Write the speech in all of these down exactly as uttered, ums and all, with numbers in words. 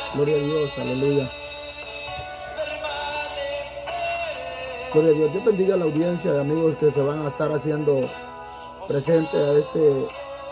Gloria a Dios, aleluya. Gloria a Dios. Dios bendiga a la audiencia de amigos que se van a estar haciendo presente a este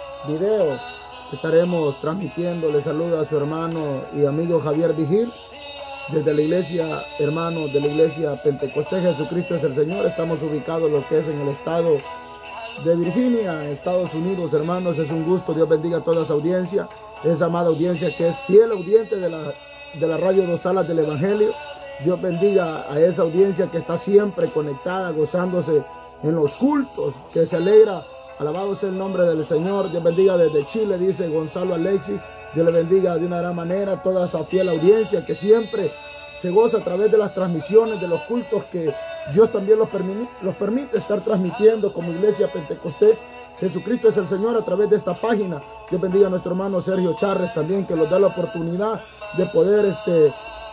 video que estaremos transmitiendo. Les saluda a su hermano y amigo Javier Vigil desde la iglesia, hermanos de la iglesia Pentecostés Jesucristo es el Señor. Estamos ubicados lo que es en el estado de Virginia, Estados Unidos. Hermanos, es un gusto. Dios bendiga a toda esa audiencia, esa amada audiencia que es fiel audiente de la, de la radio Dos Alas del Evangelio. Dios bendiga a esa audiencia que está siempre conectada, gozándose en los cultos, que se alegra. Alabado sea el nombre del Señor. Dios bendiga desde Chile, dice Gonzalo Alexis. Dios le bendiga de una gran manera a toda esa fiel audiencia que siempre se goza a través de las transmisiones de los cultos que Dios también los permite, los permite estar transmitiendo como iglesia Pentecostés. Jesucristo es el Señor a través de esta página. Dios bendiga a nuestro hermano Sergio Charres también, que nos da la oportunidad de poder este,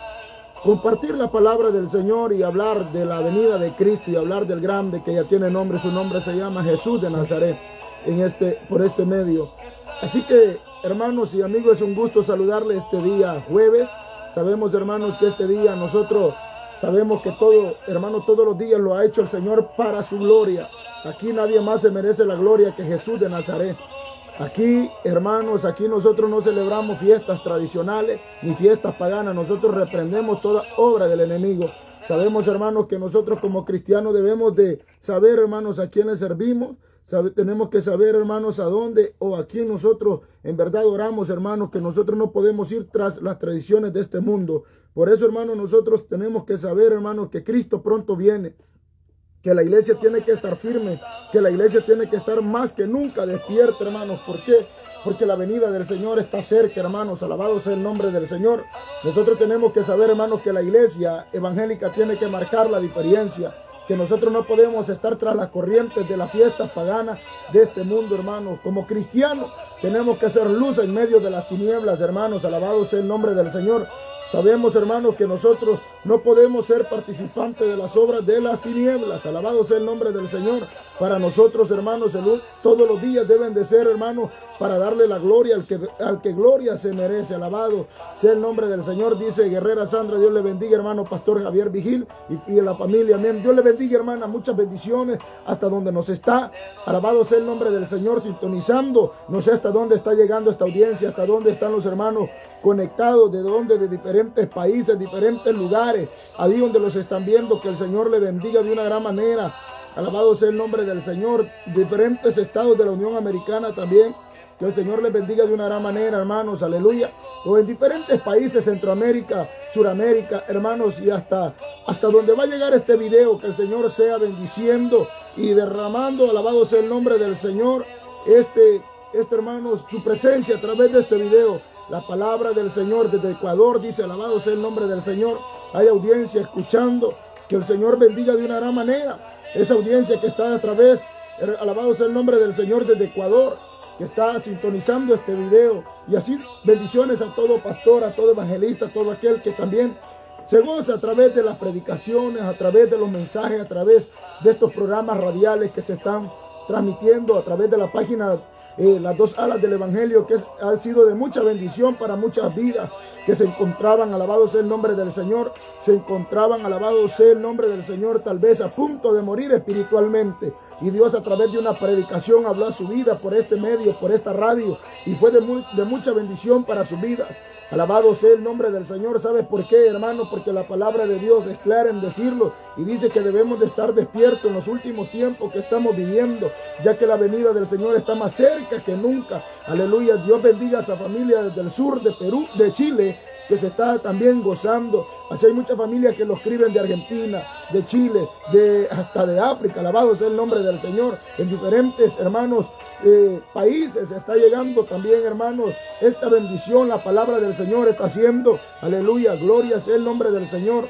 compartir la palabra del Señor y hablar de la venida de Cristo y hablar del grande que ya tiene nombre. Su nombre se llama Jesús de Nazaret en este, por este medio. Así que, hermanos y amigos, es un gusto saludarle este día jueves. Sabemos, hermanos, que este día nosotros sabemos que todo, hermano, todos los días lo ha hecho el Señor para su gloria. Aquí nadie más se merece la gloria que Jesús de Nazaret. Aquí, hermanos, aquí nosotros no celebramos fiestas tradicionales ni fiestas paganas. Nosotros reprendemos toda obra del enemigo. Sabemos, hermanos, que nosotros como cristianos debemos de saber, hermanos, a quiénes servimos. Sabe, tenemos que saber, hermanos, a dónde o a quién nosotros en verdad oramos, hermanos, que nosotros no podemos ir tras las tradiciones de este mundo. Por eso, hermanos, nosotros tenemos que saber, hermanos, que Cristo pronto viene, que la iglesia tiene que estar firme, que la iglesia tiene que estar más que nunca despierta, hermanos. ¿Por qué? Porque la venida del Señor está cerca, hermanos. Alabado sea el nombre del Señor. Nosotros tenemos que saber, hermanos, que la iglesia evangélica tiene que marcar la diferencia, que nosotros no podemos estar tras las corrientes de las fiestas paganas de este mundo, hermanos. Como cristianos tenemos que hacer luz en medio de las tinieblas, hermanos. Alabado sea el nombre del Señor. Sabemos, hermanos, que nosotros no podemos ser participantes de las obras de las tinieblas. Alabado sea el nombre del Señor. Para nosotros, hermanos, el, todos los días deben de ser, hermanos, para darle la gloria al que, al que gloria se merece. Alabado sea el nombre del Señor. Dice Guerrera Sandra, Dios le bendiga, hermano Pastor Javier Vigil y, y a la familia. Amén. Dios le bendiga, hermana. Muchas bendiciones hasta donde nos está. Alabado sea el nombre del Señor, sintonizando. No sé hasta dónde está llegando esta audiencia, hasta dónde están los hermanos conectados, de donde, de diferentes países, diferentes lugares, ahí donde los están viendo. Que el Señor le bendiga de una gran manera. Alabado sea el nombre del Señor. Diferentes estados de la Unión Americana también, que el Señor les bendiga de una gran manera, hermanos, aleluya. O en diferentes países, Centroamérica, Suramérica, hermanos, y hasta, hasta donde va a llegar este video, que el Señor sea bendiciendo y derramando, alabado sea el nombre del Señor, este, este hermanos, su presencia a través de este video. La palabra del Señor desde Ecuador dice, alabado sea el nombre del Señor. Hay audiencia escuchando, que el Señor bendiga de una gran manera. Esa audiencia que está a través, alabado sea el nombre del Señor desde Ecuador, que está sintonizando este video. Y así bendiciones a todo pastor, a todo evangelista, a todo aquel que también se goza a través de las predicaciones, a través de los mensajes, a través de estos programas radiales que se están transmitiendo a través de la página Eh, las Dos Alas del Evangelio, que es, ha sido de mucha bendición para muchas vidas que se encontraban, alabado sea el nombre del Señor, se encontraban, alabado sea el nombre del Señor, tal vez a punto de morir espiritualmente. Y Dios a través de una predicación habló a su vida por este medio, por esta radio, y fue de, muy, de mucha bendición para su vida. Alabado sea el nombre del Señor. ¿Sabes por qué, hermano? Porque la palabra de Dios es clara en decirlo y dice que debemos de estar despiertos en los últimos tiempos que estamos viviendo, ya que la venida del Señor está más cerca que nunca. Aleluya. Dios bendiga a esa familia desde el sur de Perú, de Chile, que se está también gozando. Así hay muchas familias que lo escriben de Argentina, de Chile, de, hasta de África. Alabado sea el nombre del Señor. En diferentes, hermanos, eh, países está llegando también, hermanos, esta bendición. La palabra del Señor está haciendo, aleluya, gloria sea el nombre del Señor.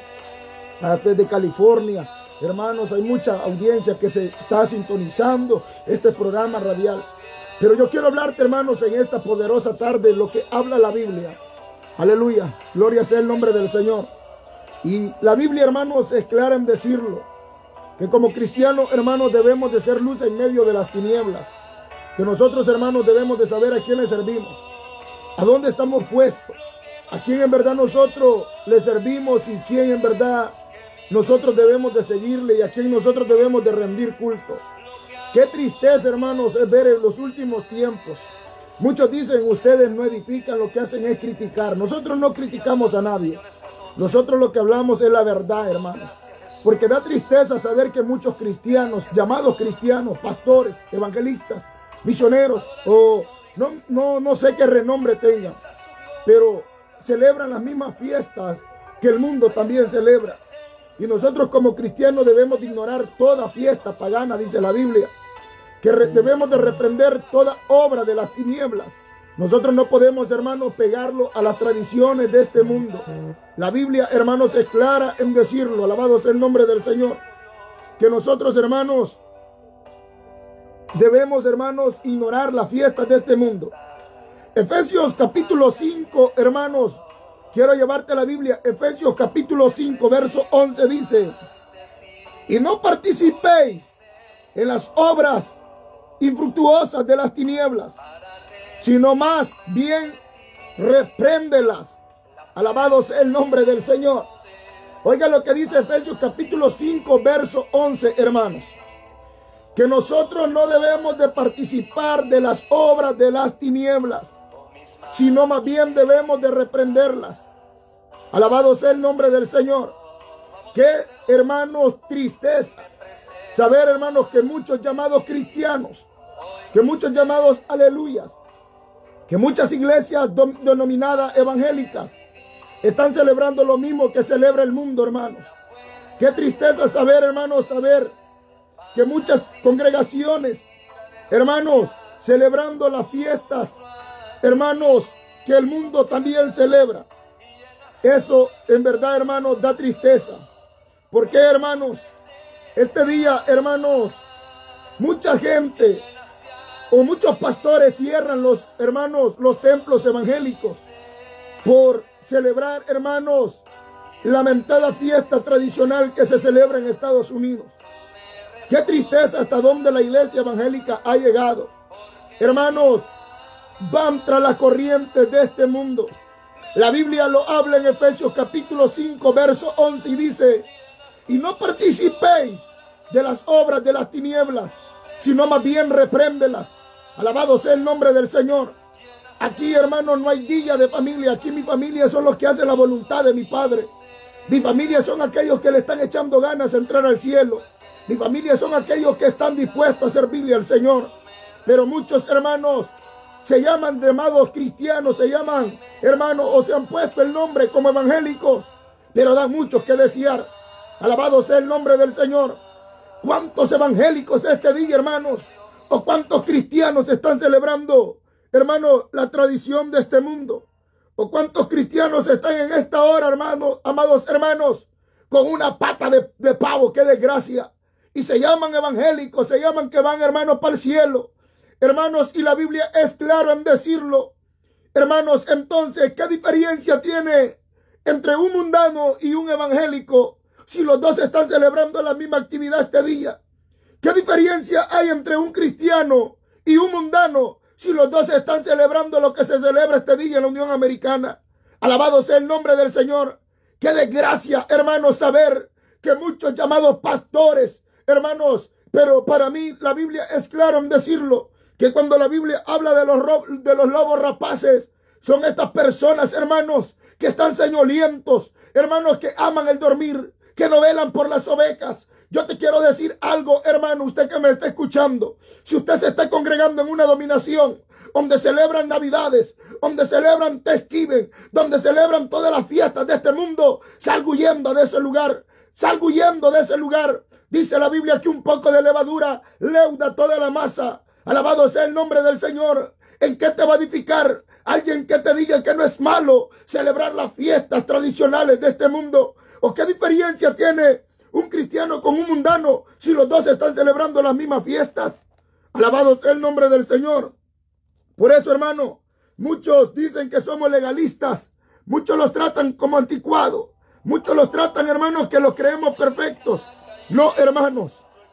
Desde California, hermanos, hay mucha audiencia que se está sintonizando este programa radial. Pero yo quiero hablarte, hermanos, en esta poderosa tarde, lo que habla la Biblia. Aleluya, gloria sea el nombre del Señor. Y la Biblia, hermanos, es clara en decirlo, que como cristianos, hermanos, debemos de ser luz en medio de las tinieblas. Que nosotros, hermanos, debemos de saber a quiénes servimos, a dónde estamos puestos, a quién en verdad nosotros le servimos y quién en verdad nosotros debemos de seguirle y a quién nosotros debemos de rendir culto. Qué tristeza, hermanos, es ver en los últimos tiempos. Muchos dicen, ustedes no edifican, lo que hacen es criticar. Nosotros no criticamos a nadie. Nosotros lo que hablamos es la verdad, hermanos. Porque da tristeza saber que muchos cristianos, llamados cristianos, pastores, evangelistas, misioneros, o no, no, no sé qué renombre tengan, pero celebran las mismas fiestas que el mundo también celebra. Y nosotros como cristianos debemos de ignorar toda fiesta pagana, dice la Biblia. Que debemos de reprender toda obra de las tinieblas. Nosotros no podemos, hermanos, pegarlo a las tradiciones de este mundo. La Biblia, hermanos, es clara en decirlo. Alabado sea el nombre del Señor. Que nosotros, hermanos, debemos, hermanos, ignorar las fiestas de este mundo. Efesios capítulo cinco, hermanos. Quiero llevarte a la Biblia. Efesios capítulo cinco, verso once dice: y no participéis en las obras infructuosas de las tinieblas, sino más bien repréndelas. Alabado sea el nombre del Señor. Oiga lo que dice Efesios capítulo cinco, verso once, hermanos. Que nosotros no debemos de participar de las obras de las tinieblas, sino más bien debemos de reprenderlas. Alabado sea el nombre del Señor. Qué, hermanos, tristeza saber, hermanos, que muchos llamados cristianos, que muchos llamados aleluyas, que muchas iglesias denominadas evangélicas están celebrando lo mismo que celebra el mundo, hermanos. Qué tristeza saber, hermanos, saber que muchas congregaciones, hermanos, celebrando las fiestas, hermanos, que el mundo también celebra. Eso, en verdad, hermanos, da tristeza. ¿Por qué, hermanos? Este día, hermanos, mucha gente o muchos pastores cierran los, hermanos, los templos evangélicos por celebrar, hermanos, lamentada fiesta tradicional que se celebra en Estados Unidos. Qué tristeza hasta donde la iglesia evangélica ha llegado. Hermanos, van tras las corrientes de este mundo. La Biblia lo habla en Efesios capítulo cinco, verso once y dice: y no participéis de las obras de las tinieblas, sino más bien repréndelas. Alabado sea el nombre del Señor. Aquí, hermanos, no hay día de familia. Aquí mi familia son los que hacen la voluntad de mi Padre. Mi familia son aquellos que le están echando ganas de entrar al cielo. Mi familia son aquellos que están dispuestos a servirle al Señor. Pero muchos, hermanos, se llaman llamados cristianos, se llaman, hermanos, o se han puesto el nombre como evangélicos, pero dan muchos que desear. Alabado sea el nombre del Señor. ¿Cuántos evangélicos este día, hermanos? ¿O cuántos cristianos están celebrando, hermanos, la tradición de este mundo? ¿O cuántos cristianos están en esta hora, hermanos, amados hermanos, con una pata de, de pavo? ¡Qué desgracia! Y se llaman evangélicos, se llaman que van, hermanos, para el cielo. Hermanos, y la Biblia es claro en decirlo. Hermanos, entonces, ¿qué diferencia tiene entre un mundano y un evangélico si los dos están celebrando la misma actividad este día? ¿Qué diferencia hay entre un cristiano y un mundano si los dos están celebrando lo que se celebra este día en la Unión Americana? Alabado sea el nombre del Señor. Qué desgracia, hermanos, saber que muchos llamados pastores, hermanos, pero para mí la Biblia es clara en decirlo, que cuando la Biblia habla de los, de los lobos rapaces, son estas personas, hermanos, que están señolientos, hermanos, que aman el dormir, que no velan por las ovejas. Yo te quiero decir algo, hermano, usted que me está escuchando. Si usted se está congregando en una dominación donde celebran Navidades, donde celebran Thanksgiving, donde celebran todas las fiestas de este mundo, salga huyendo de ese lugar, salga huyendo de ese lugar. Dice la Biblia que un poco de levadura leuda toda la masa. Alabado sea el nombre del Señor. ¿En qué te va a edificar alguien que te diga que no es malo celebrar las fiestas tradicionales de este mundo? ¿O qué diferencia tiene un cristiano con un mundano si los dos están celebrando las mismas fiestas? Alabado sea el nombre del Señor. Por eso, hermano, muchos dicen que somos legalistas. Muchos los tratan como anticuados. Muchos los tratan, hermanos, que los creemos perfectos. No, hermanos,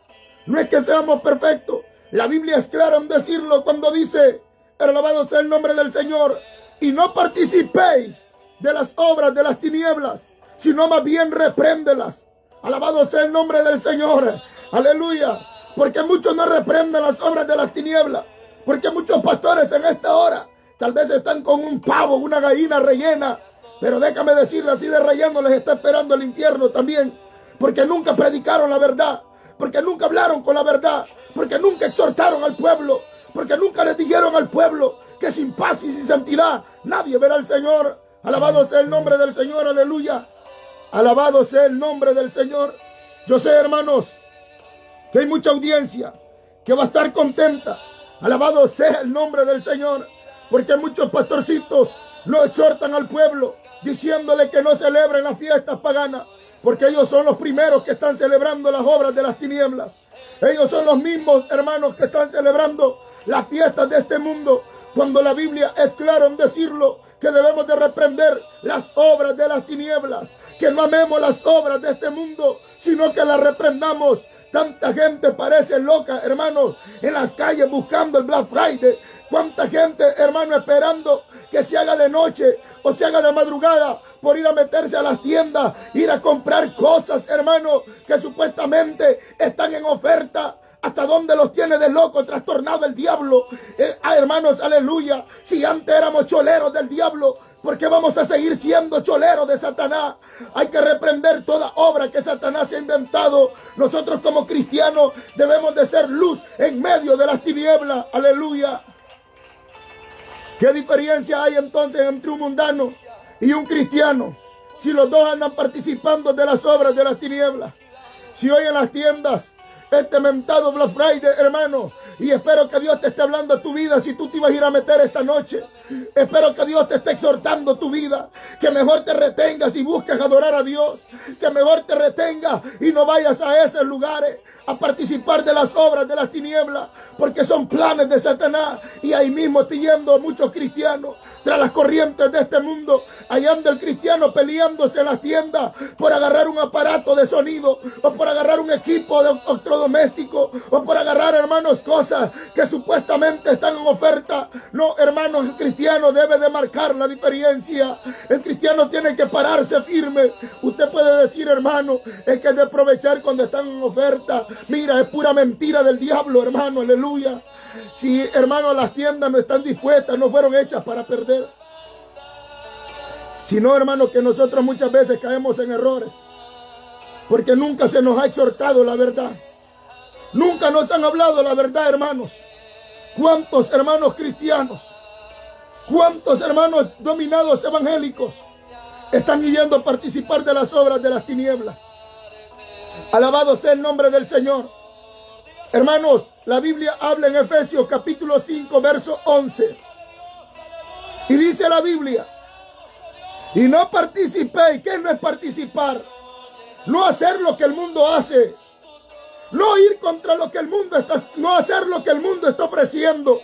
no es que seamos perfectos. La Biblia es clara en decirlo cuando dice, alabado sea el nombre del Señor, y no participéis de las obras de las tinieblas, sino más bien repréndelas. Alabado sea el nombre del Señor. Aleluya. Porque muchos no reprenden las obras de las tinieblas. Porque muchos pastores en esta hora tal vez están con un pavo, una gallina rellena. Pero déjame decirle, así de relleno les está esperando el infierno también. Porque nunca predicaron la verdad. Porque nunca hablaron con la verdad. Porque nunca exhortaron al pueblo. Porque nunca les dijeron al pueblo que sin paz y sin santidad nadie verá al Señor. Alabado sea el nombre del Señor, aleluya. Alabado sea el nombre del Señor. Yo sé, hermanos, que hay mucha audiencia que va a estar contenta. Alabado sea el nombre del Señor. Porque muchos pastorcitos no exhortan al pueblo diciéndole que no celebren las fiestas paganas. Porque ellos son los primeros que están celebrando las obras de las tinieblas. Ellos son los mismos, hermanos, que están celebrando las fiestas de este mundo. Cuando la Biblia es clara en decirlo, que debemos de reprender las obras de las tinieblas, que no amemos las obras de este mundo, sino que las reprendamos. Tanta gente parece loca, hermanos, en las calles buscando el Black Friday. Cuánta gente, hermano, esperando que se haga de noche o se haga de madrugada por ir a meterse a las tiendas, ir a comprar cosas, hermano, que supuestamente están en oferta. ¿Hasta dónde los tiene de loco, trastornado el diablo? Eh, ah, hermanos, aleluya. Si antes éramos choleros del diablo, ¿por qué vamos a seguir siendo choleros de Satanás? Hay que reprender toda obra que Satanás se ha inventado. Nosotros como cristianos debemos de ser luz en medio de las tinieblas. Aleluya. ¿Qué diferencia hay entonces entre un mundano y un cristiano? Si los dos andan participando de las obras de las tinieblas. Si hoy en las tiendas este mentado Black Friday, hermano, y espero que Dios te esté hablando a tu vida si tú te ibas a ir a meter esta noche. Espero que Dios te esté exhortando tu vida, que mejor te retengas y busques adorar a Dios, que mejor te retengas y no vayas a esos lugares a participar de las obras de las tinieblas, porque son planes de Satanás. Y ahí mismo estoy yendo muchos cristianos tras las corrientes de este mundo. Allá anda el cristiano peleándose en las tiendas por agarrar un aparato de sonido, o por agarrar un equipo de electrodoméstico, o por agarrar, hermanos, cosas que supuestamente están en oferta. No, hermanos, el cristiano debe de marcar la diferencia. El cristiano tiene que pararse firme. Usted puede decir, hermano, es que es de aprovechar cuando están en oferta. Mira, es pura mentira del diablo, hermano, aleluya. Si, hermano, las tiendas no están dispuestas, no fueron hechas para perder. Sino, hermano, que nosotros muchas veces caemos en errores, porque nunca se nos ha exhortado la verdad. Nunca nos han hablado la verdad, hermanos. ¿Cuántos hermanos cristianos, cuántos hermanos dominados evangélicos están yendo a participar de las obras de las tinieblas? Alabado sea el nombre del Señor. Hermanos, la Biblia habla en Efesios capítulo cinco, verso once. Y dice la Biblia: y no participéis. ¿Qué no es participar? No hacer lo que el mundo hace. No ir contra lo que el mundo está, no hacer lo que el mundo está ofreciendo.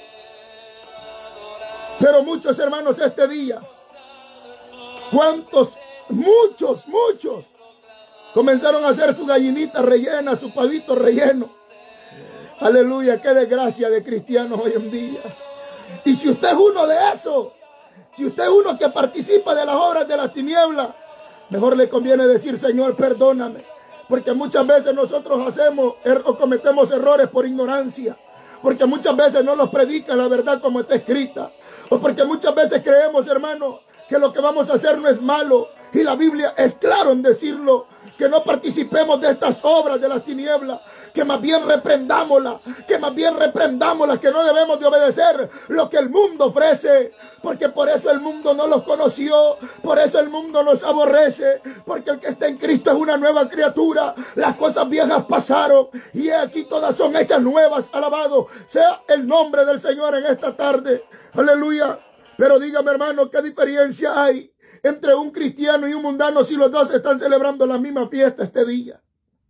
Pero muchos hermanos este día, ¿cuántos? Muchos, muchos comenzaron a hacer su gallinita rellena, su pavito relleno. Aleluya, qué desgracia de cristianos hoy en día. Y si usted es uno de esos, si usted es uno que participa de las obras de las tinieblas, mejor le conviene decir: Señor, perdóname. Porque muchas veces nosotros hacemos o cometemos errores por ignorancia. Porque muchas veces no nos predica la verdad como está escrita. O porque muchas veces creemos, hermano, que lo que vamos a hacer no es malo. Y la Biblia es claro en decirlo, que no participemos de estas obras de las tinieblas, que más bien reprendámoslas, que más bien reprendámoslas, que no debemos de obedecer lo que el mundo ofrece, porque por eso el mundo no los conoció, por eso el mundo nos aborrece, porque el que está en Cristo es una nueva criatura. Las cosas viejas pasaron y aquí todas son hechas nuevas. Alabado sea el nombre del Señor en esta tarde. Aleluya. Pero dígame, hermano, ¿qué diferencia hay entre un cristiano y un mundano si los dos están celebrando la misma fiesta este día?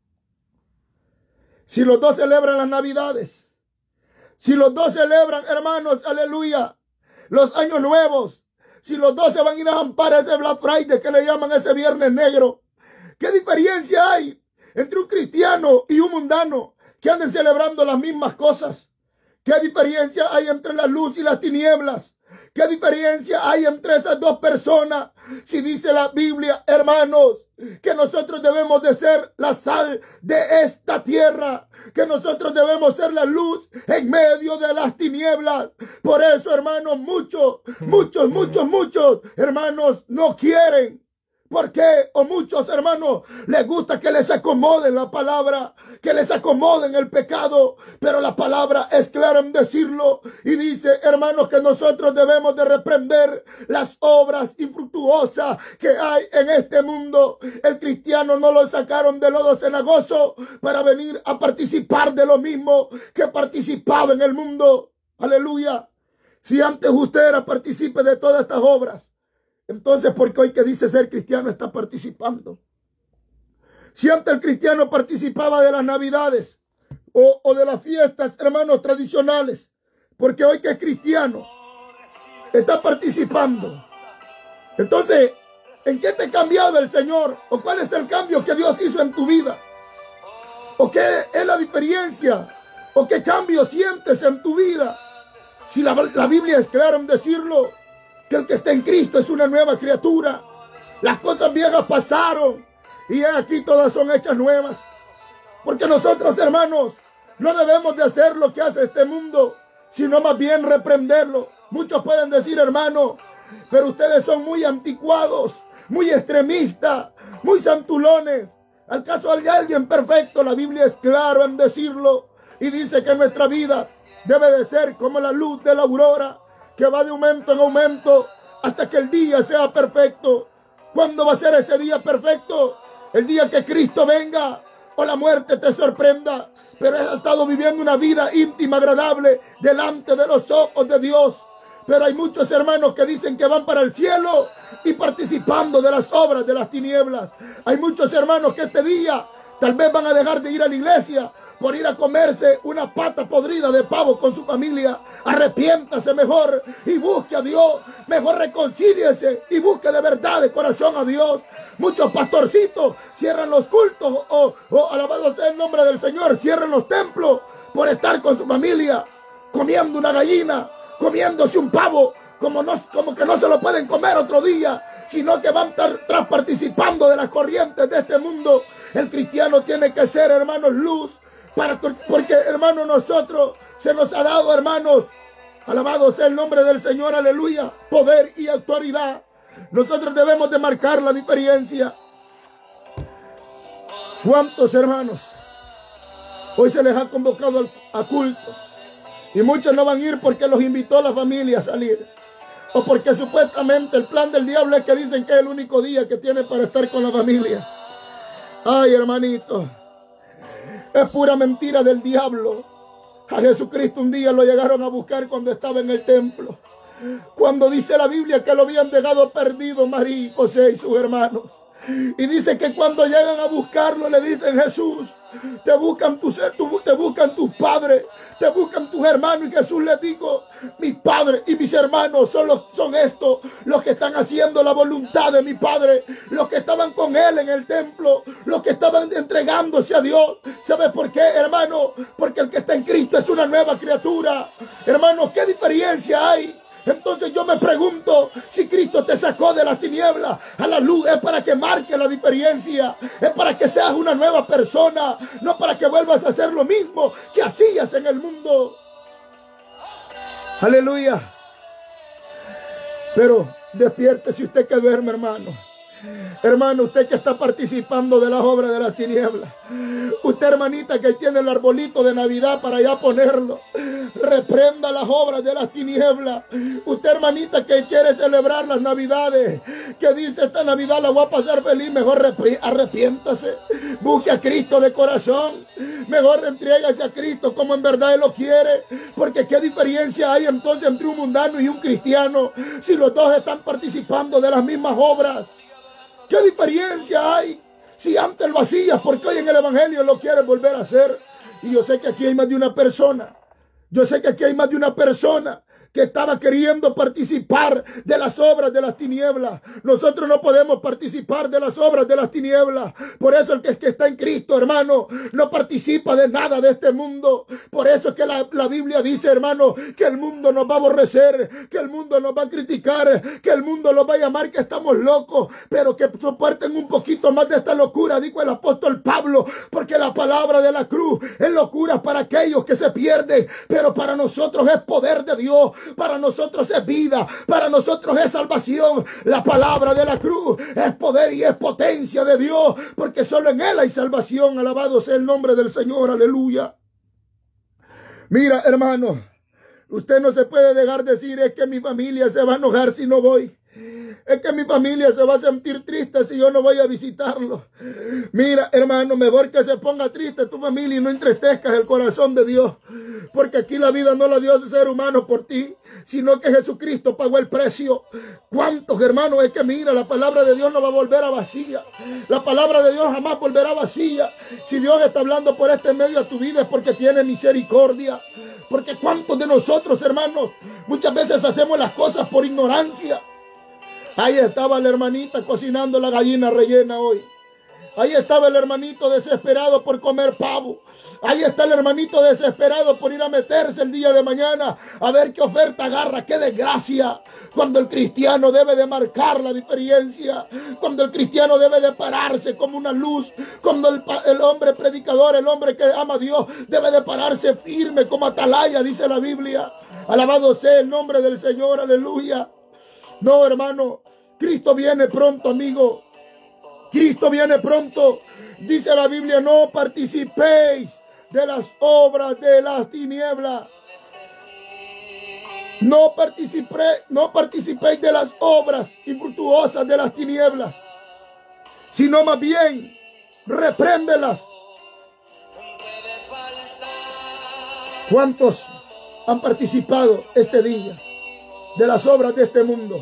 Si los dos celebran las Navidades, si los dos celebran, hermanos, aleluya, los años nuevos, si los dos se van a ir a ampar ese Black Friday que le llaman ese Viernes Negro, ¿qué diferencia hay entre un cristiano y un mundano que anden celebrando las mismas cosas? ¿Qué diferencia hay entre la luz y las tinieblas? ¿Qué diferencia hay entre esas dos personas? Si dice la Biblia, hermanos, que nosotros debemos de ser la sal de esta tierra, que nosotros debemos ser la luz en medio de las tinieblas. Por eso, hermanos, muchos, muchos, muchos, muchos, hermanos, no quieren. ¿Por qué? O muchos hermanos les gusta que les acomoden la palabra, que les acomoden el pecado, pero la palabra es clara en decirlo y dice, hermanos, que nosotros debemos de reprender las obras infructuosas que hay en este mundo. El cristiano no lo sacaron de lodo cenagoso para venir a participar de lo mismo que participaba en el mundo. Aleluya. Si antes usted era partícipe de todas estas obras, entonces, ¿por qué hoy que dice ser cristiano está participando? Si antes el cristiano participaba de las navidades o, o de las fiestas, hermanos, tradicionales, porque hoy que es cristiano está participando. Entonces, ¿en qué te ha cambiado el Señor? ¿O cuál es el cambio que Dios hizo en tu vida? ¿O qué es la diferencia? ¿O qué cambio sientes en tu vida? Si la, la Biblia es clara en decirlo, que el que está en Cristo es una nueva criatura. Las cosas viejas pasaron y aquí todas son hechas nuevas. Porque nosotros, hermanos, no debemos de hacer lo que hace este mundo, sino más bien reprenderlo. Muchos pueden decir, hermano, pero ustedes son muy anticuados, muy extremistas, muy santulones. Al caso de alguien perfecto, la Biblia es clara en decirlo y dice que nuestra vida debe de ser como la luz de la aurora, que va de aumento en aumento hasta que el día sea perfecto. ¿Cuándo va a ser ese día perfecto? El día que Cristo venga o la muerte te sorprenda. Pero has estado viviendo una vida íntima, agradable, delante de los ojos de Dios. Pero hay muchos hermanos que dicen que van para el cielo y participando de las obras de las tinieblas. Hay muchos hermanos que este día tal vez van a dejar de ir a la iglesia por ir a comerse una pata podrida de pavo con su familia. Arrepiéntase mejor y busque a Dios. Mejor reconcíliese y busque de verdad de corazón a Dios. Muchos pastorcitos cierran los cultos o, o alabado sea el nombre del Señor, cierran los templos por estar con su familia, comiendo una gallina, comiéndose un pavo, como, no, como que no se lo pueden comer otro día, sino que van a estar participando de las corrientes de este mundo. El cristiano tiene que ser, hermanos, luz. Para, porque, hermanos, nosotros se nos ha dado, hermanos, alabado sea el nombre del Señor, aleluya, poder y autoridad. Nosotros debemos de marcar la diferencia. ¿Cuántos hermanos hoy se les ha convocado a culto? Y muchos no van a ir porque los invitó la familia a salir. O porque supuestamente el plan del diablo es que dicen que es el único día que tiene para estar con la familia. Ay, hermanito, es pura mentira del diablo. A Jesucristo un día lo llegaron a buscar cuando estaba en el templo. Cuando dice la Biblia que lo habían dejado perdido María, José y sus hermanos. Y dice que cuando llegan a buscarlo le dicen, Jesús, te buscan tus, te buscan tus padres, te buscan tus hermanos. Y Jesús les dijo, mis padres y mis hermanos son, los, son estos, los que están haciendo la voluntad de mi Padre, los que estaban con Él en el templo, los que estaban entregándose a Dios. ¿Sabe por qué, hermano? Porque el que está en Cristo es una nueva criatura. Hermanos, ¿qué diferencia hay? Entonces yo me pregunto, si Cristo te sacó de las tinieblas a la luz, es para que marque la diferencia, es para que seas una nueva persona, no para que vuelvas a hacer lo mismo que hacías en el mundo. Aleluya. Pero despierte si usted que duerme, hermano. Hermano, usted que está participando de las obras de las tinieblas. Usted, hermanita, que tiene el arbolito de Navidad para ya ponerlo. Reprenda las obras de las tinieblas. Usted, hermanita, que quiere celebrar las Navidades, que dice, esta Navidad la voy a pasar feliz. Mejor arrepiéntase. Busque a Cristo de corazón. Mejor entrégase a Cristo como en verdad Él lo quiere. Porque qué diferencia hay entonces entre un mundano y un cristiano si los dos están participando de las mismas obras. ¿Qué diferencia hay? Si antes lo hacías, porque hoy en el Evangelio lo quieres volver a hacer. Y yo sé que aquí hay más de una persona. Yo sé que aquí hay más de una persona que estaba queriendo participar de las obras de las tinieblas. Nosotros no podemos participar de las obras de las tinieblas. Por eso el que, que está en Cristo, hermano, no participa de nada de este mundo. Por eso es que la, la Biblia dice, hermano, que el mundo nos va a aborrecer, que el mundo nos va a criticar, que el mundo nos va a llamar que estamos locos, pero que soporten un poquito más de esta locura, dijo el apóstol Pablo, porque la palabra de la cruz es locura para aquellos que se pierden, pero para nosotros es poder de Dios, para nosotros es vida, para nosotros es salvación. La palabra de la cruz es poder y es potencia de Dios, porque solo en Él hay salvación. Alabado sea el nombre del Señor, aleluya. Mira, hermano, usted no se puede dejar decir, es que mi familia se va a enojar si no voy. Es que mi familia se va a sentir triste si yo no voy a visitarlo. Mira, hermano, mejor que se ponga triste tu familia y no entristezcas el corazón de Dios. Porque aquí la vida no la dio el ser humano por ti, sino que Jesucristo pagó el precio. ¿Cuántos, hermanos? Es que mira, la palabra de Dios no va a volver a vacía. La palabra de Dios jamás volverá vacía. Si Dios está hablando por este medio a tu vida es porque tiene misericordia. Porque cuántos de nosotros, hermanos, muchas veces hacemos las cosas por ignorancia. Ahí estaba la hermanita cocinando la gallina rellena hoy. Ahí estaba el hermanito desesperado por comer pavo. Ahí está el hermanito desesperado por ir a meterse el día de mañana a ver qué oferta agarra. ¡Qué desgracia! Cuando el cristiano debe de marcar la diferencia. Cuando el cristiano debe de pararse como una luz. Cuando el, el hombre predicador, el hombre que ama a Dios, debe de pararse firme como atalaya, dice la Biblia. Alabado sea el nombre del Señor, aleluya. No, hermano, Cristo viene pronto, amigo. Cristo viene pronto. Dice la Biblia, no participéis de las obras de las tinieblas. No participéis, no participéis de las obras infructuosas de las tinieblas, sino más bien repréndelas. ¿Cuántos han participado este día de las obras de este mundo?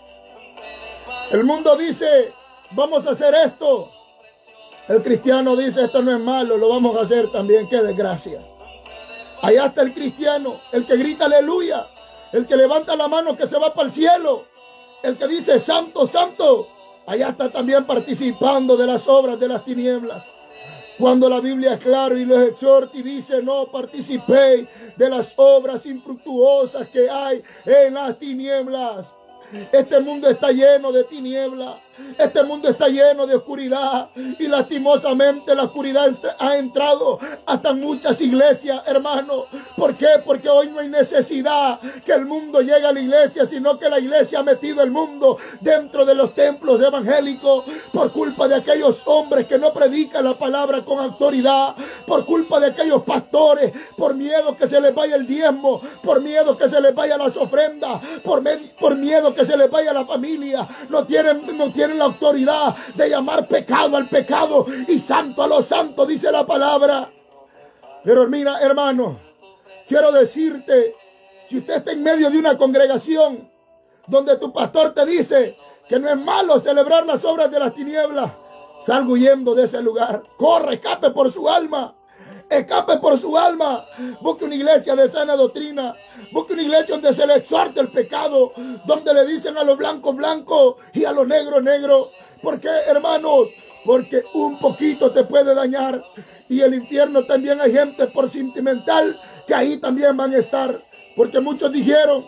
El mundo dice, vamos a hacer esto. El cristiano dice, esto no es malo, lo vamos a hacer también. ¡Qué desgracia! Allá está el cristiano, el que grita aleluya, el que levanta la mano que se va para el cielo, el que dice santo, santo. Allá está también participando de las obras de las tinieblas. Cuando la Biblia es clara y los exhorta y dice, no participéis de las obras infructuosas que hay en las tinieblas. Este mundo está lleno de tinieblas. Este mundo está lleno de oscuridad. Y lastimosamente la oscuridad ha entrado hasta muchas iglesias, hermano. ¿Por qué? Porque hoy no hay necesidad que el mundo llegue a la iglesia, sino que la iglesia ha metido el mundo dentro de los templos evangélicos por culpa de aquellos hombres que no predican la palabra con autoridad, por culpa de aquellos pastores, por miedo que se les vaya el diezmo, por miedo que se les vaya las ofrendas, por, por miedo que se les vaya la familia. No tienen, no tienen la autoridad de llamar pecado al pecado y santo a los santos, dice la palabra. Pero mira, hermano, quiero decirte, si usted está en medio de una congregación donde tu pastor te dice que no es malo celebrar las obras de las tinieblas, salga huyendo de ese lugar. Corre, escape por su alma. Escape por su alma. Busque una iglesia de sana doctrina. Busque una iglesia donde se le exhorte el pecado, donde le dicen a los blancos blancos y a los negros negros. ¿Por qué, hermanos? Porque un poquito te puede dañar. Y el infierno también hay gente por sentimental que ahí también van a estar. Porque muchos dijeron,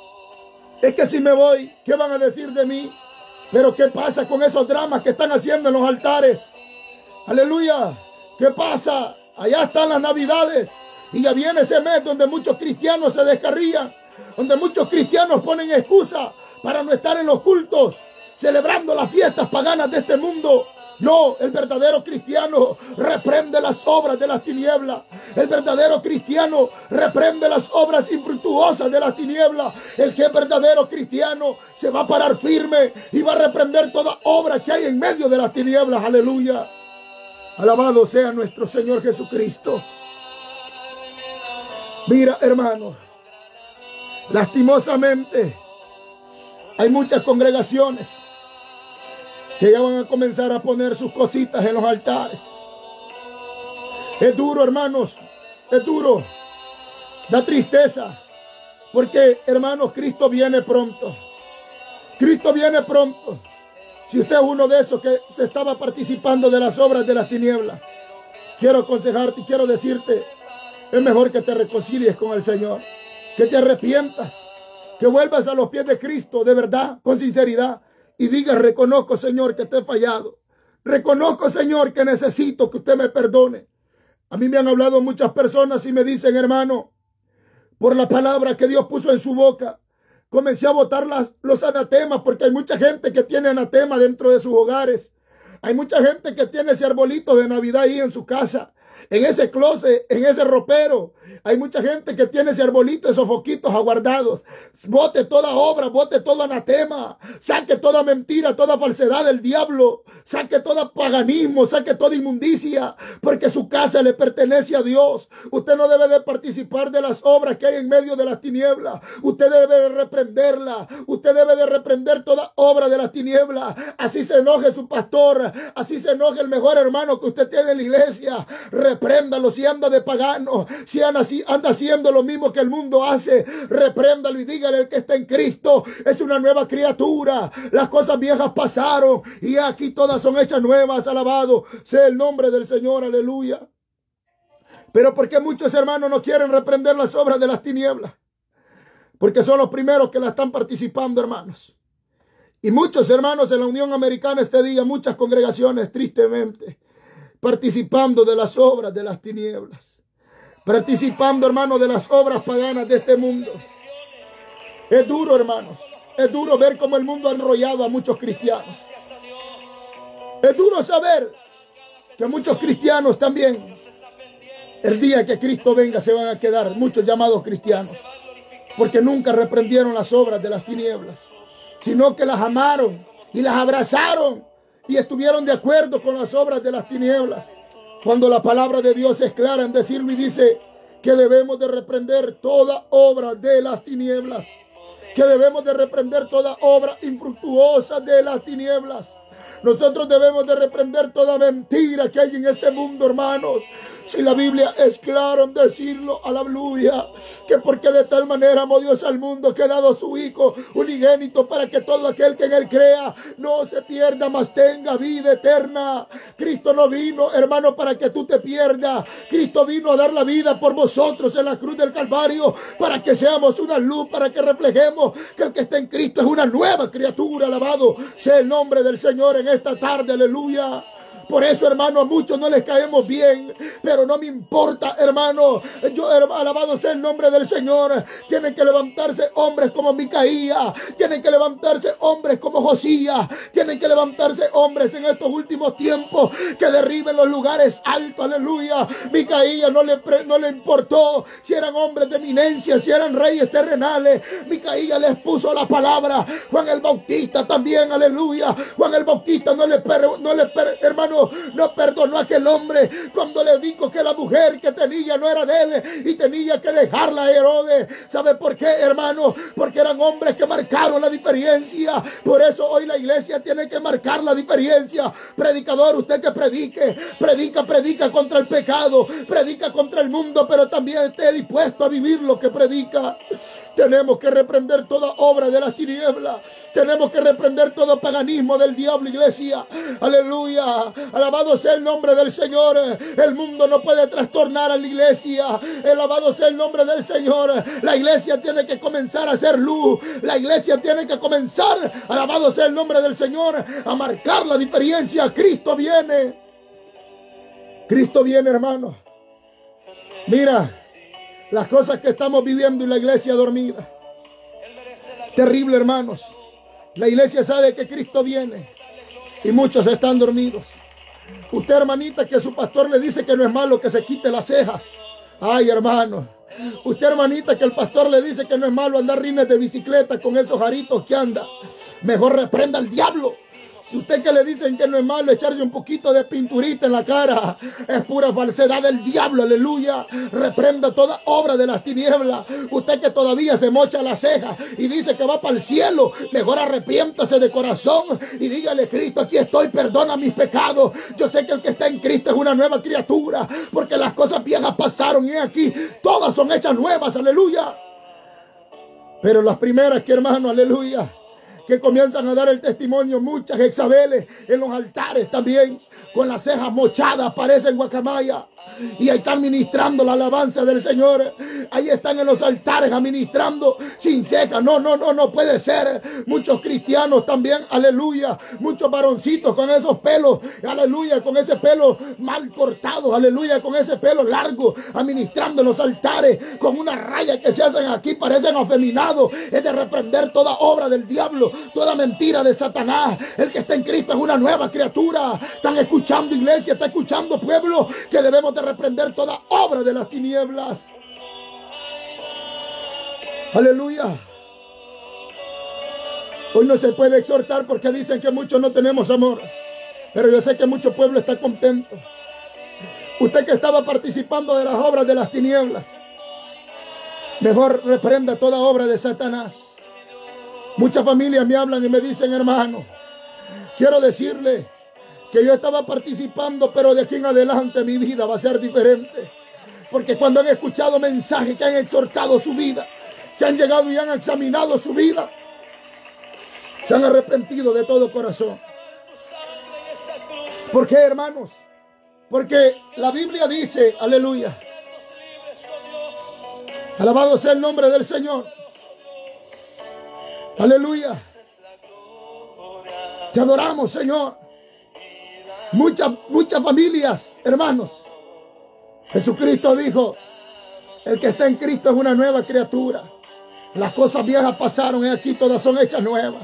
es que si me voy, ¿qué van a decir de mí? Pero ¿qué pasa con esos dramas que están haciendo en los altares? Aleluya. ¿Qué pasa? Allá están las navidades y ya viene ese mes donde muchos cristianos se descarrían, donde muchos cristianos ponen excusa para no estar en los cultos, celebrando las fiestas paganas de este mundo. No, el verdadero cristiano reprende las obras de las tinieblas. El verdadero cristiano reprende las obras infructuosas de las tinieblas. El que es verdadero cristiano se va a parar firme y va a reprender toda obra que hay en medio de las tinieblas. Aleluya. Alabado sea nuestro Señor Jesucristo. Mira, hermano, lastimosamente hay muchas congregaciones que ya van a comenzar a poner sus cositas en los altares. Es duro, hermanos, es duro. Da tristeza Porque, hermanos, Cristo viene pronto. Cristo viene pronto. Si usted es uno de esos que se estaba participando de las obras de las tinieblas, quiero aconsejarte y quiero decirte, es mejor que te reconcilies con el Señor, que te arrepientas, que vuelvas a los pies de Cristo de verdad, con sinceridad, y digas: reconozco, Señor, que te he fallado. Reconozco, Señor, que necesito que usted me perdone. A mí me han hablado muchas personas y me dicen: hermano, por la palabra que Dios puso en su boca, comencé a botar las, los anatemas, porque hay mucha gente que tiene anatema dentro de sus hogares. Hay mucha gente que tiene ese arbolito de Navidad ahí en su casa, en ese closet, en ese ropero. Hay mucha gente que tiene ese arbolito, esos foquitos aguardados. Bote toda obra, bote todo anatema, saque toda mentira, toda falsedad del diablo, saque todo paganismo, saque toda inmundicia, porque su casa le pertenece a Dios. Usted no debe de participar de las obras que hay en medio de las tinieblas. Usted debe de reprenderla. Usted debe de reprender toda obra de las tinieblas. Así se enoje su pastor, así se enoje el mejor hermano que usted tiene en la iglesia. Repréndalo si anda de pagano, si anda, si anda haciendo lo mismo que el mundo hace. Repréndalo y dígale: el que está en Cristo es una nueva criatura. Las cosas viejas pasaron y aquí todas son hechas nuevas. Alabado sea el nombre del Señor, aleluya. Pero ¿por qué muchos hermanos no quieren reprender las obras de las tinieblas? Porque son los primeros que la están participando, hermanos. Y muchos hermanos en la Unión Americana este día, muchas congregaciones tristemente participando de las obras de las tinieblas, participando, hermanos, de las obras paganas de este mundo. Es duro, hermanos, es duro ver cómo el mundo ha enrollado a muchos cristianos. Es duro saber que muchos cristianos también, el día que Cristo venga, se van a quedar muchos llamados cristianos, porque nunca reprendieron las obras de las tinieblas, sino que las amaron y las abrazaron y estuvieron de acuerdo con las obras de las tinieblas. Cuando la palabra de Dios es clara en decirlo y dice que debemos de reprender toda obra de las tinieblas, que debemos de reprender toda obra infructuosa de las tinieblas. Nosotros debemos de reprender toda mentira que hay en este mundo, hermanos. Si la Biblia es clara en decirlo, aleluya, que porque de tal manera amó Dios al mundo que ha dado a su Hijo unigénito para que todo aquel que en él crea no se pierda, mas tenga vida eterna. Cristo no vino, hermano, para que tú te pierdas. Cristo vino a dar la vida por vosotros en la cruz del Calvario, para que seamos una luz, para que reflejemos que el que está en Cristo es una nueva criatura. Alabado sea el nombre del Señor en esta tarde, aleluya. Por eso, hermano, a muchos no les caemos bien, pero no me importa, hermano. Yo, hermano, alabado sea el nombre del Señor. Tienen que levantarse hombres como Micaías, tienen que levantarse hombres como Josías, tienen que levantarse hombres en estos últimos tiempos que derriben los lugares altos, aleluya. Micaías no le, no le importó si eran hombres de eminencia, si eran reyes terrenales. Micaías les puso la palabra. Juan el Bautista también, aleluya. Juan el Bautista no le, no le hermano, no perdonó a aquel hombre cuando le dijo que la mujer que tenía no era de él y tenía que dejarla a Herodes. ¿Sabe por qué, hermano? Porque eran hombres que marcaron la diferencia. Por eso hoy la iglesia tiene que marcar la diferencia. Predicador, usted que predique, predica, predica contra el pecado, predica contra el mundo, pero también esté dispuesto a vivir lo que predica. Tenemos que reprender toda obra de las tinieblas. Tenemos que reprender todo paganismo del diablo, iglesia. Aleluya. Alabado sea el nombre del Señor. El mundo no puede trastornar a la iglesia. Alabado sea el nombre del Señor. La iglesia tiene que comenzar a hacer luz. La iglesia tiene que comenzar, alabado sea el nombre del Señor, a marcar la diferencia. Cristo viene. Cristo viene, hermano. Mira las cosas que estamos viviendo en la iglesia dormida. Terrible, hermanos. La iglesia sabe que Cristo viene y muchos están dormidos. Usted, hermanita, que su pastor le dice que no es malo que se quite la ceja. Ay, hermano. Usted, hermanita, que el pastor le dice que no es malo andar rines de bicicleta con esos aritos que anda. Mejor reprenda al diablo. Si usted que le dicen que no es malo echarle un poquito de pinturita en la cara, es pura falsedad del diablo, aleluya. Reprenda toda obra de las tinieblas. Usted que todavía se mocha la ceja y dice que va para el cielo, mejor arrepiéntase de corazón y dígale: Cristo, aquí estoy, perdona mis pecados. Yo sé que el que está en Cristo es una nueva criatura, porque las cosas viejas pasaron y aquí todas son hechas nuevas, aleluya. Pero las primeras que, hermano, aleluya, que comienzan a dar el testimonio, muchas Jezabel en los altares también, con las cejas mochadas, parecen guacamaya. Y ahí están ministrando la alabanza del Señor. Ahí están en los altares administrando sin cejas. No, no, no, no puede ser. Muchos cristianos también, aleluya. Muchos varoncitos con esos pelos, aleluya, con ese pelo mal cortado, aleluya, con ese pelo largo, administrando en los altares, con una raya que se hacen aquí, parecen afeminados. Es de reprender toda obra del diablo, toda mentira de Satanás. El que está en Cristo es una nueva criatura. Están escuchando, iglesia, está escuchando, pueblo, que debemos de reprender toda obra de las tinieblas. Aleluya. Hoy no se puede exhortar porque dicen que muchos no tenemos amor, pero yo sé que mucho pueblo está contento. Usted que estaba participando de las obras de las tinieblas, mejor reprenda toda obra de Satanás. Muchas familias me hablan y me dicen: hermano, quiero decirle que yo estaba participando, pero de aquí en adelante mi vida va a ser diferente. Porque cuando han escuchado mensajes que han exhortado su vida, que han llegado y han examinado su vida, se han arrepentido de todo corazón. ¿Por qué, hermanos? Porque la Biblia dice, aleluya, alabado sea el nombre del Señor, aleluya, te adoramos, Señor. Muchas, muchas familias, hermanos, Jesucristo dijo: el que está en Cristo es una nueva criatura. Las cosas viejas pasaron y aquí todas son hechas nuevas.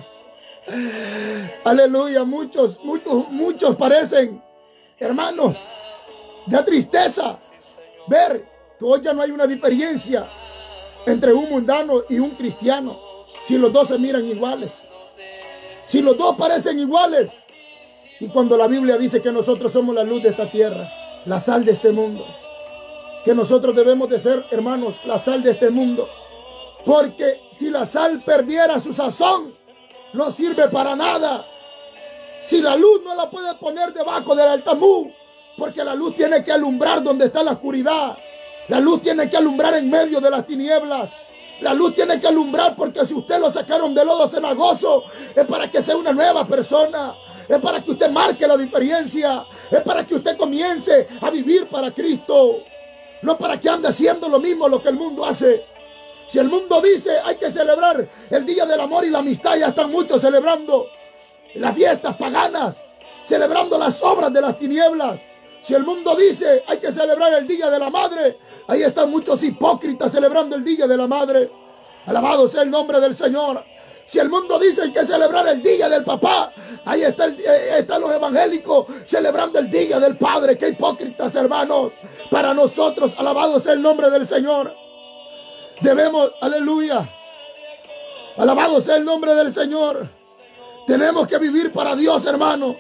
Aleluya. Muchos, muchos, muchos parecen, hermanos, de tristeza ver que hoy ya no hay una diferencia entre un mundano y un cristiano. Si los dos se miran iguales, si los dos parecen iguales. Y cuando la Biblia dice que nosotros somos la luz de esta tierra, la sal de este mundo, que nosotros debemos de ser, hermanos, la sal de este mundo. Porque si la sal perdiera su sazón, no sirve para nada. Si la luz no la puede poner debajo del altamú, porque la luz tiene que alumbrar donde está la oscuridad. La luz tiene que alumbrar en medio de las tinieblas. La luz tiene que alumbrar porque si usted lo sacaron del lodo cenagoso, es para que sea una nueva persona. Es para que usted marque la diferencia. Es para que usted comience a vivir para Cristo. No para que ande haciendo lo mismo lo que el mundo hace. Si el mundo dice hay que celebrar el día del amor y la amistad, ya están muchos celebrando las fiestas paganas, celebrando las obras de las tinieblas. Si el mundo dice hay que celebrar el día de la madre, ahí están muchos hipócritas celebrando el día de la madre. Alabado sea el nombre del Señor. Si el mundo dice hay que celebrar el día del papá, ahí está el, eh, están los evangélicos celebrando el día del padre. ¡Qué hipócritas, hermanos! Para nosotros, alabado sea el nombre del Señor, debemos, aleluya, alabado sea el nombre del Señor, tenemos que vivir para Dios, hermano.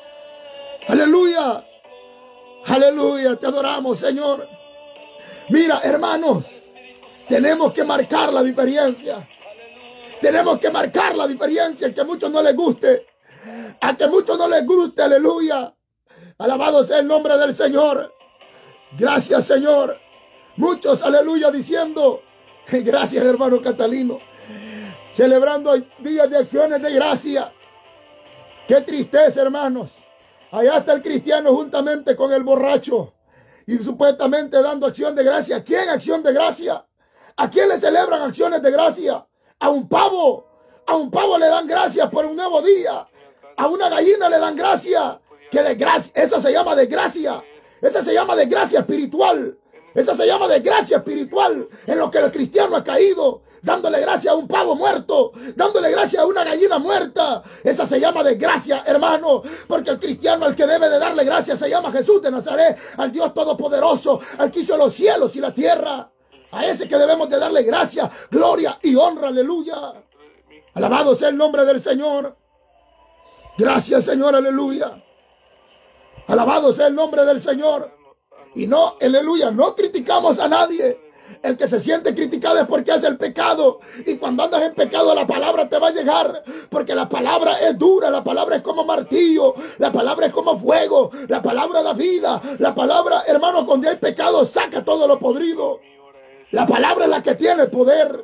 Aleluya, aleluya, te adoramos, Señor. Mira, hermanos, tenemos que marcar la diferencia. Tenemos que marcar la diferencia, que a muchos no les guste, a que a muchos no les guste, aleluya. Alabado sea el nombre del Señor. Gracias, Señor. Muchos, aleluya, diciendo, gracias, hermano Catalino, celebrando días de acciones de gracia. Qué tristeza, hermanos. Allá está el cristiano juntamente con el borracho y supuestamente dando acción de gracia. ¿A quién acción de gracia? ¿A quién le celebran acciones de gracia? A un pavo, a un pavo le dan gracias por un nuevo día. A una gallina le dan gracia. Que desgracia, esa se llama desgracia. Esa se llama desgracia espiritual. Esa se llama desgracia espiritual en lo que el cristiano ha caído. Dándole gracia a un pavo muerto, dándole gracia a una gallina muerta. Esa se llama desgracia, hermano. Porque el cristiano al que debe de darle gracia se llama Jesús de Nazaret, al Dios Todopoderoso, al que hizo los cielos y la tierra. A ese que debemos de darle gracia, gloria y honra, aleluya. Alabado sea el nombre del Señor. Gracias, Señor, aleluya. Alabado sea el nombre del Señor. Y no, aleluya, no criticamos a nadie. El que se siente criticado es porque hace el pecado. Y cuando andas en pecado, la palabra te va a llegar. Porque la palabra es dura, la palabra es como martillo, la palabra es como fuego, la palabra da vida. La palabra, hermanos, cuando hay pecado, saca todo lo podrido. La palabra es la que tiene poder.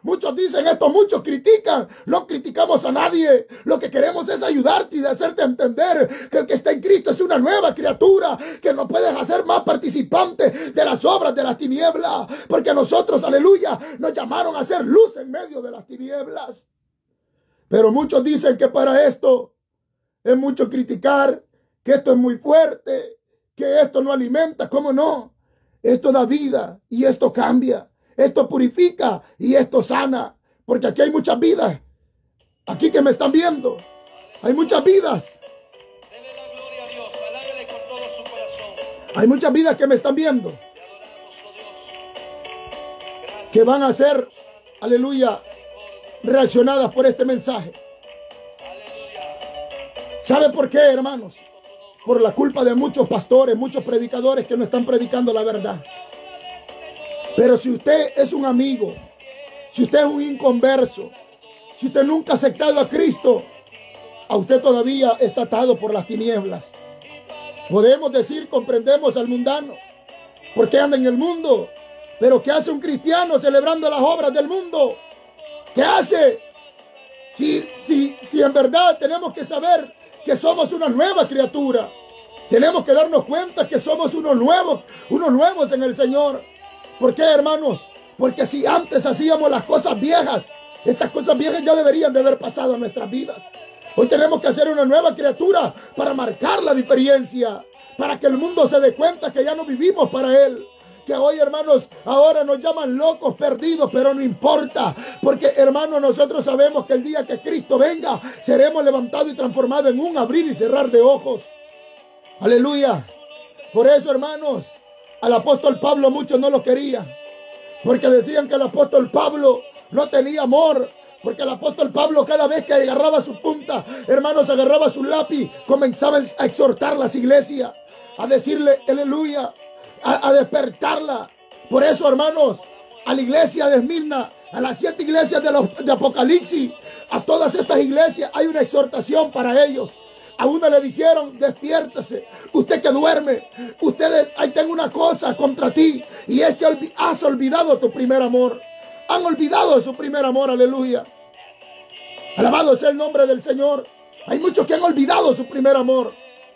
Muchos dicen esto, muchos critican. No criticamos a nadie. Lo que queremos es ayudarte y de hacerte entender que el que está en Cristo es una nueva criatura, que no puedes hacer más participante de las obras de las tinieblas, porque nosotros, aleluya, nos llamaron a hacer luz en medio de las tinieblas. Pero muchos dicen que para esto es mucho criticar, que esto es muy fuerte, que esto no alimenta. ¿Cómo no? Esto da vida y esto cambia. Esto purifica y esto sana. Porque aquí hay muchas vidas. Aquí que me están viendo. Hay muchas vidas. Hay muchas vidas que me están viendo. Que van a ser, aleluya, reaccionadas por este mensaje. ¿Sabe por qué, hermanos? Por la culpa de muchos pastores, muchos predicadores que no están predicando la verdad. Pero si usted es un amigo, si usted es un inconverso, si usted nunca ha aceptado a Cristo, a usted todavía está atado por las tinieblas. Podemos decir, comprendemos al mundano, porque anda en el mundo. Pero ¿qué hace un cristiano celebrando las obras del mundo? ¿Qué hace? Si, si, si en verdad tenemos que saber que somos una nueva criatura, tenemos que darnos cuenta que somos unos nuevos, unos nuevos en el Señor. ¿Por qué, hermanos? Porque si antes hacíamos las cosas viejas, estas cosas viejas ya deberían de haber pasado en nuestras vidas. Hoy tenemos que hacer una nueva criatura para marcar la diferencia, para que el mundo se dé cuenta que ya no vivimos para Él. Que hoy, hermanos, ahora nos llaman locos, perdidos, pero no importa. Porque, hermanos, nosotros sabemos que el día que Cristo venga, seremos levantados y transformados en un abrir y cerrar de ojos. Aleluya. Por eso, hermanos, al apóstol Pablo muchos no lo querían. Porque decían que el apóstol Pablo no tenía amor. Porque el apóstol Pablo, cada vez que agarraba su punta, hermanos, agarraba su lápiz, comenzaba a exhortar las iglesias, a decirle, aleluya, a, a despertarla. Por eso, hermanos, a la iglesia de Esmirna, a las siete iglesias de, los, de Apocalipsis, a todas estas iglesias hay una exhortación para ellos. A una le dijeron, despiértese, usted que duerme, ustedes, ahí tengo una cosa contra ti, y es que has olvidado tu primer amor. Han olvidado su primer amor, aleluya. Alabado sea el nombre del Señor. Hay muchos que han olvidado su primer amor.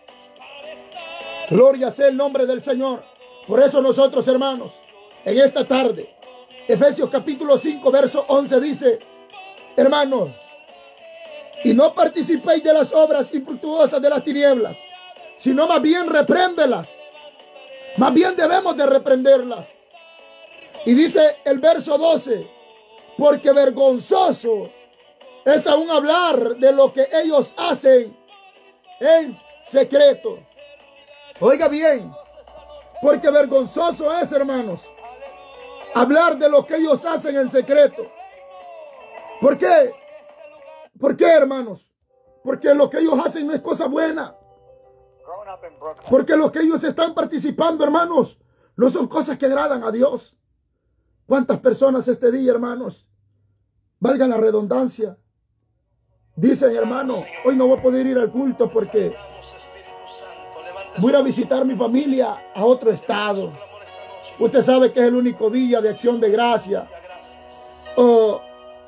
Gloria sea el nombre del Señor. Por eso nosotros, hermanos, en esta tarde, Efesios capítulo cinco, verso once dice, hermanos, y no participéis de las obras infructuosas de las tinieblas, sino más bien repréndelas. Más bien debemos de reprenderlas. Y dice el verso doce, porque vergonzoso es aún hablar de lo que ellos hacen en secreto. Oiga bien, porque vergonzoso es, hermanos, hablar de lo que ellos hacen en secreto. ¿Por qué? ¿Por qué, hermanos? Porque lo que ellos hacen no es cosa buena. Porque lo que ellos están participando, hermanos, no son cosas que agradan a Dios. ¿Cuántas personas este día, hermanos, valga la redundancia, dicen, hermano, hoy no voy a poder ir al culto porque voy a ir a visitar a mi familia a otro estado? Usted sabe que es el único día de acción de gracia. O,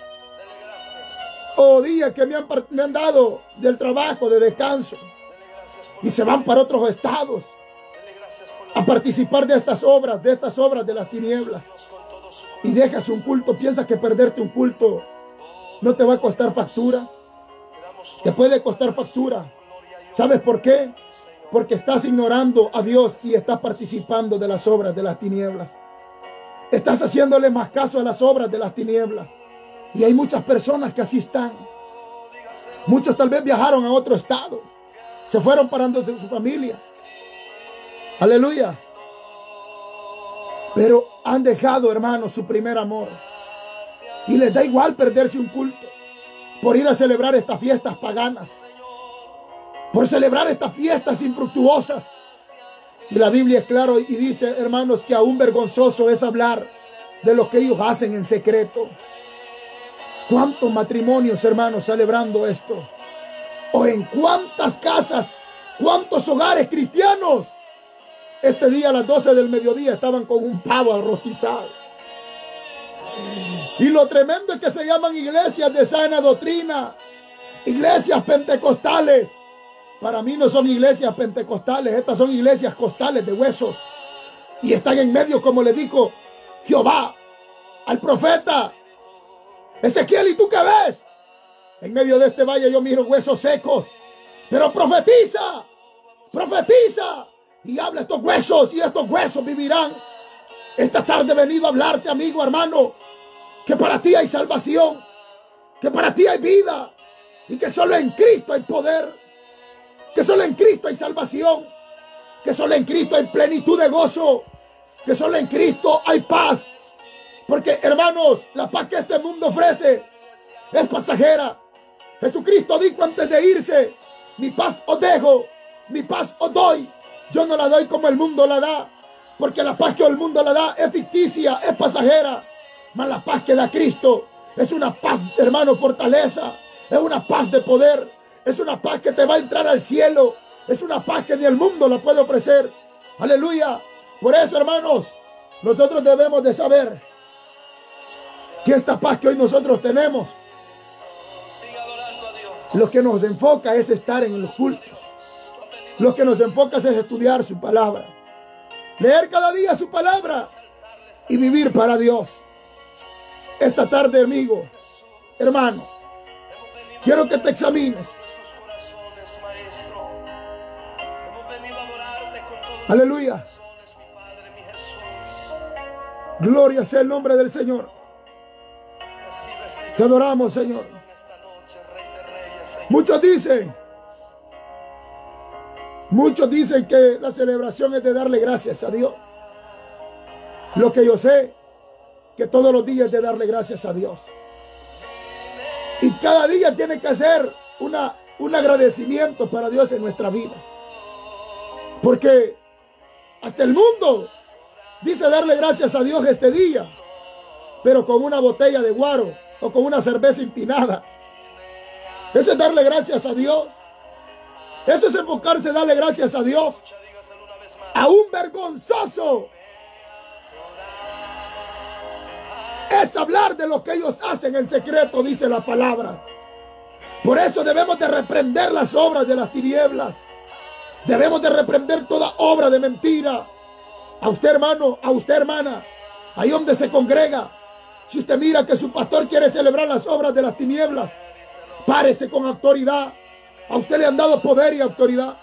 o días que me han, me han dado del trabajo, de descanso. Y se van para otros estados a participar de estas obras, de estas obras de las tinieblas. Y dejas un culto, piensas que perderte un culto no te va a costar factura. Te puede costar factura. ¿Sabes por qué? Porque estás ignorando a Dios y estás participando de las obras de las tinieblas. Estás haciéndole más caso a las obras de las tinieblas. Y hay muchas personas que así están. Muchos tal vez viajaron a otro estado. Se fueron parando de su familia. Aleluya. Pero han dejado, hermanos, su primer amor. Y les da igual perderse un culto por ir a celebrar estas fiestas paganas, por celebrar estas fiestas infructuosas. Y la Biblia es claro y dice, hermanos, que aún vergonzoso es hablar de lo que ellos hacen en secreto. ¿Cuántos matrimonios, hermanos, celebrando esto? ¿O en cuántas casas, cuántos hogares cristianos este día a las doce del mediodía estaban con un pavo rostizado? Y lo tremendo es que se llaman iglesias de sana doctrina, iglesias pentecostales. Para mí no son iglesias pentecostales, estas son iglesias costales de huesos. Y están en medio, como le dijo Jehová al profeta Ezequiel: ¿y tú qué ves? En medio de este valle yo miro huesos secos. Pero profetiza, profetiza y habla estos huesos, y estos huesos vivirán. Esta tarde he venido a hablarte, amigo, hermano, que para ti hay salvación, que para ti hay vida, y que solo en Cristo hay poder, que solo en Cristo hay salvación, que solo en Cristo hay plenitud de gozo, que solo en Cristo hay paz. Porque, hermanos, la paz que este mundo ofrece es pasajera. Jesucristo dijo antes de irse: mi paz os dejo, mi paz os doy. Yo no la doy como el mundo la da, porque la paz que el mundo la da es ficticia, es pasajera. Mas la paz que da Cristo es una paz, hermano, fortaleza. Es una paz de poder. Es una paz que te va a entrar al cielo. Es una paz que ni el mundo la puede ofrecer. Aleluya. Por eso, hermanos, nosotros debemos de saber que esta paz que hoy nosotros tenemos, lo que nos enfoca es estar en los cultos. Lo que nos enfoca es estudiar su palabra, leer cada día su palabra y vivir para Dios. Esta tarde, amigo, hermano, quiero que te examines. Aleluya. Gloria sea el nombre del Señor. Te adoramos, Señor. Muchos dicen, muchos dicen que la celebración es de darle gracias a Dios. Lo que yo sé, que todos los días es de darle gracias a Dios. Y cada día tiene que ser una, un agradecimiento para Dios en nuestra vida. Porque hasta el mundo dice darle gracias a Dios este día, pero con una botella de guaro o con una cerveza empinada. Eso es darle gracias a Dios. Eso es enfocarse, darle gracias a Dios. Aún vergonzoso es hablar de lo que ellos hacen en secreto, dice la palabra. Por eso debemos de reprender las obras de las tinieblas. Debemos de reprender toda obra de mentira. A usted, hermano, a usted, hermana, ahí donde se congrega, si usted mira que su pastor quiere celebrar las obras de las tinieblas, párese con autoridad. A usted le han dado poder y autoridad.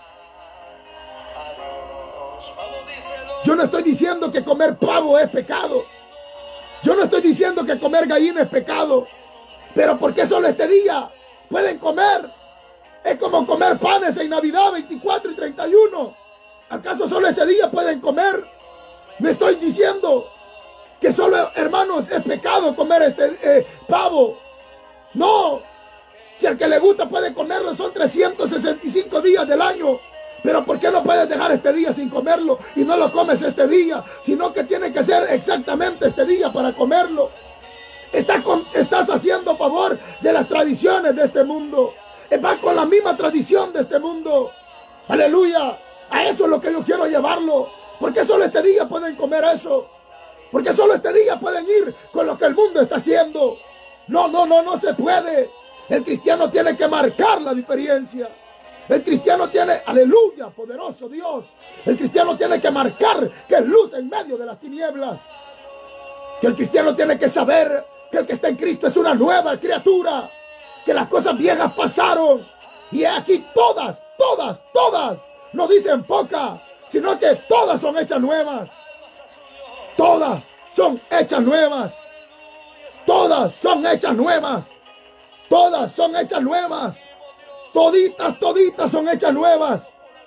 Yo no estoy diciendo que comer pavo es pecado. Yo no estoy diciendo que comer gallina es pecado. Pero ¿por qué solo este día pueden comer? Es como comer panes en Navidad veinticuatro y treinta y uno. ¿Acaso solo ese día pueden comer? Me estoy diciendo que solo, hermanos, es pecado comer este eh, pavo. No. Si al que le gusta puede comerlo, son trescientos sesenta y cinco días del año. Pero ¿por qué no puedes dejar este día sin comerlo y no lo comes este día? Sino que tiene que ser exactamente este día para comerlo. Estás, con, estás haciendo favor de las tradiciones de este mundo. Va con la misma tradición de este mundo. Aleluya. A eso es lo que yo quiero llevarlo. Porque solo este día pueden comer eso. Porque solo este día pueden ir con lo que el mundo está haciendo. No, no, no, no se puede. El cristiano tiene que marcar la diferencia. El cristiano tiene, aleluya, poderoso Dios. El cristiano tiene que marcar que es luz en medio de las tinieblas. Que el cristiano tiene que saber que el que está en Cristo es una nueva criatura. Que las cosas viejas pasaron. Y aquí todas, todas, todas, no dicen pocas, sino que todas son hechas nuevas. Todas son hechas nuevas. Todas son hechas nuevas. Todas son hechas nuevas. Toditas, toditas son hechas nuevas.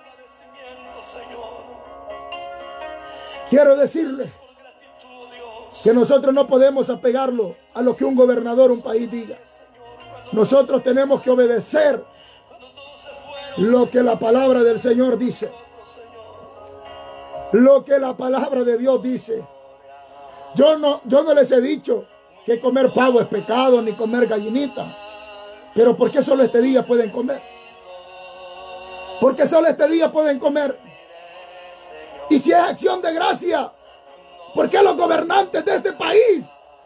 Quiero decirle que nosotros no podemos apegarlo a lo que un gobernador, un país diga. Nosotros tenemos que obedecer lo que la palabra del Señor dice. Lo que la palabra de Dios dice. Yo no, yo no les he dicho que comer pavo es pecado ni comer gallinita. Pero ¿por qué solo este día pueden comer? ¿Por qué solo este día pueden comer? Y si es acción de gracia, ¿por qué los gobernantes de este país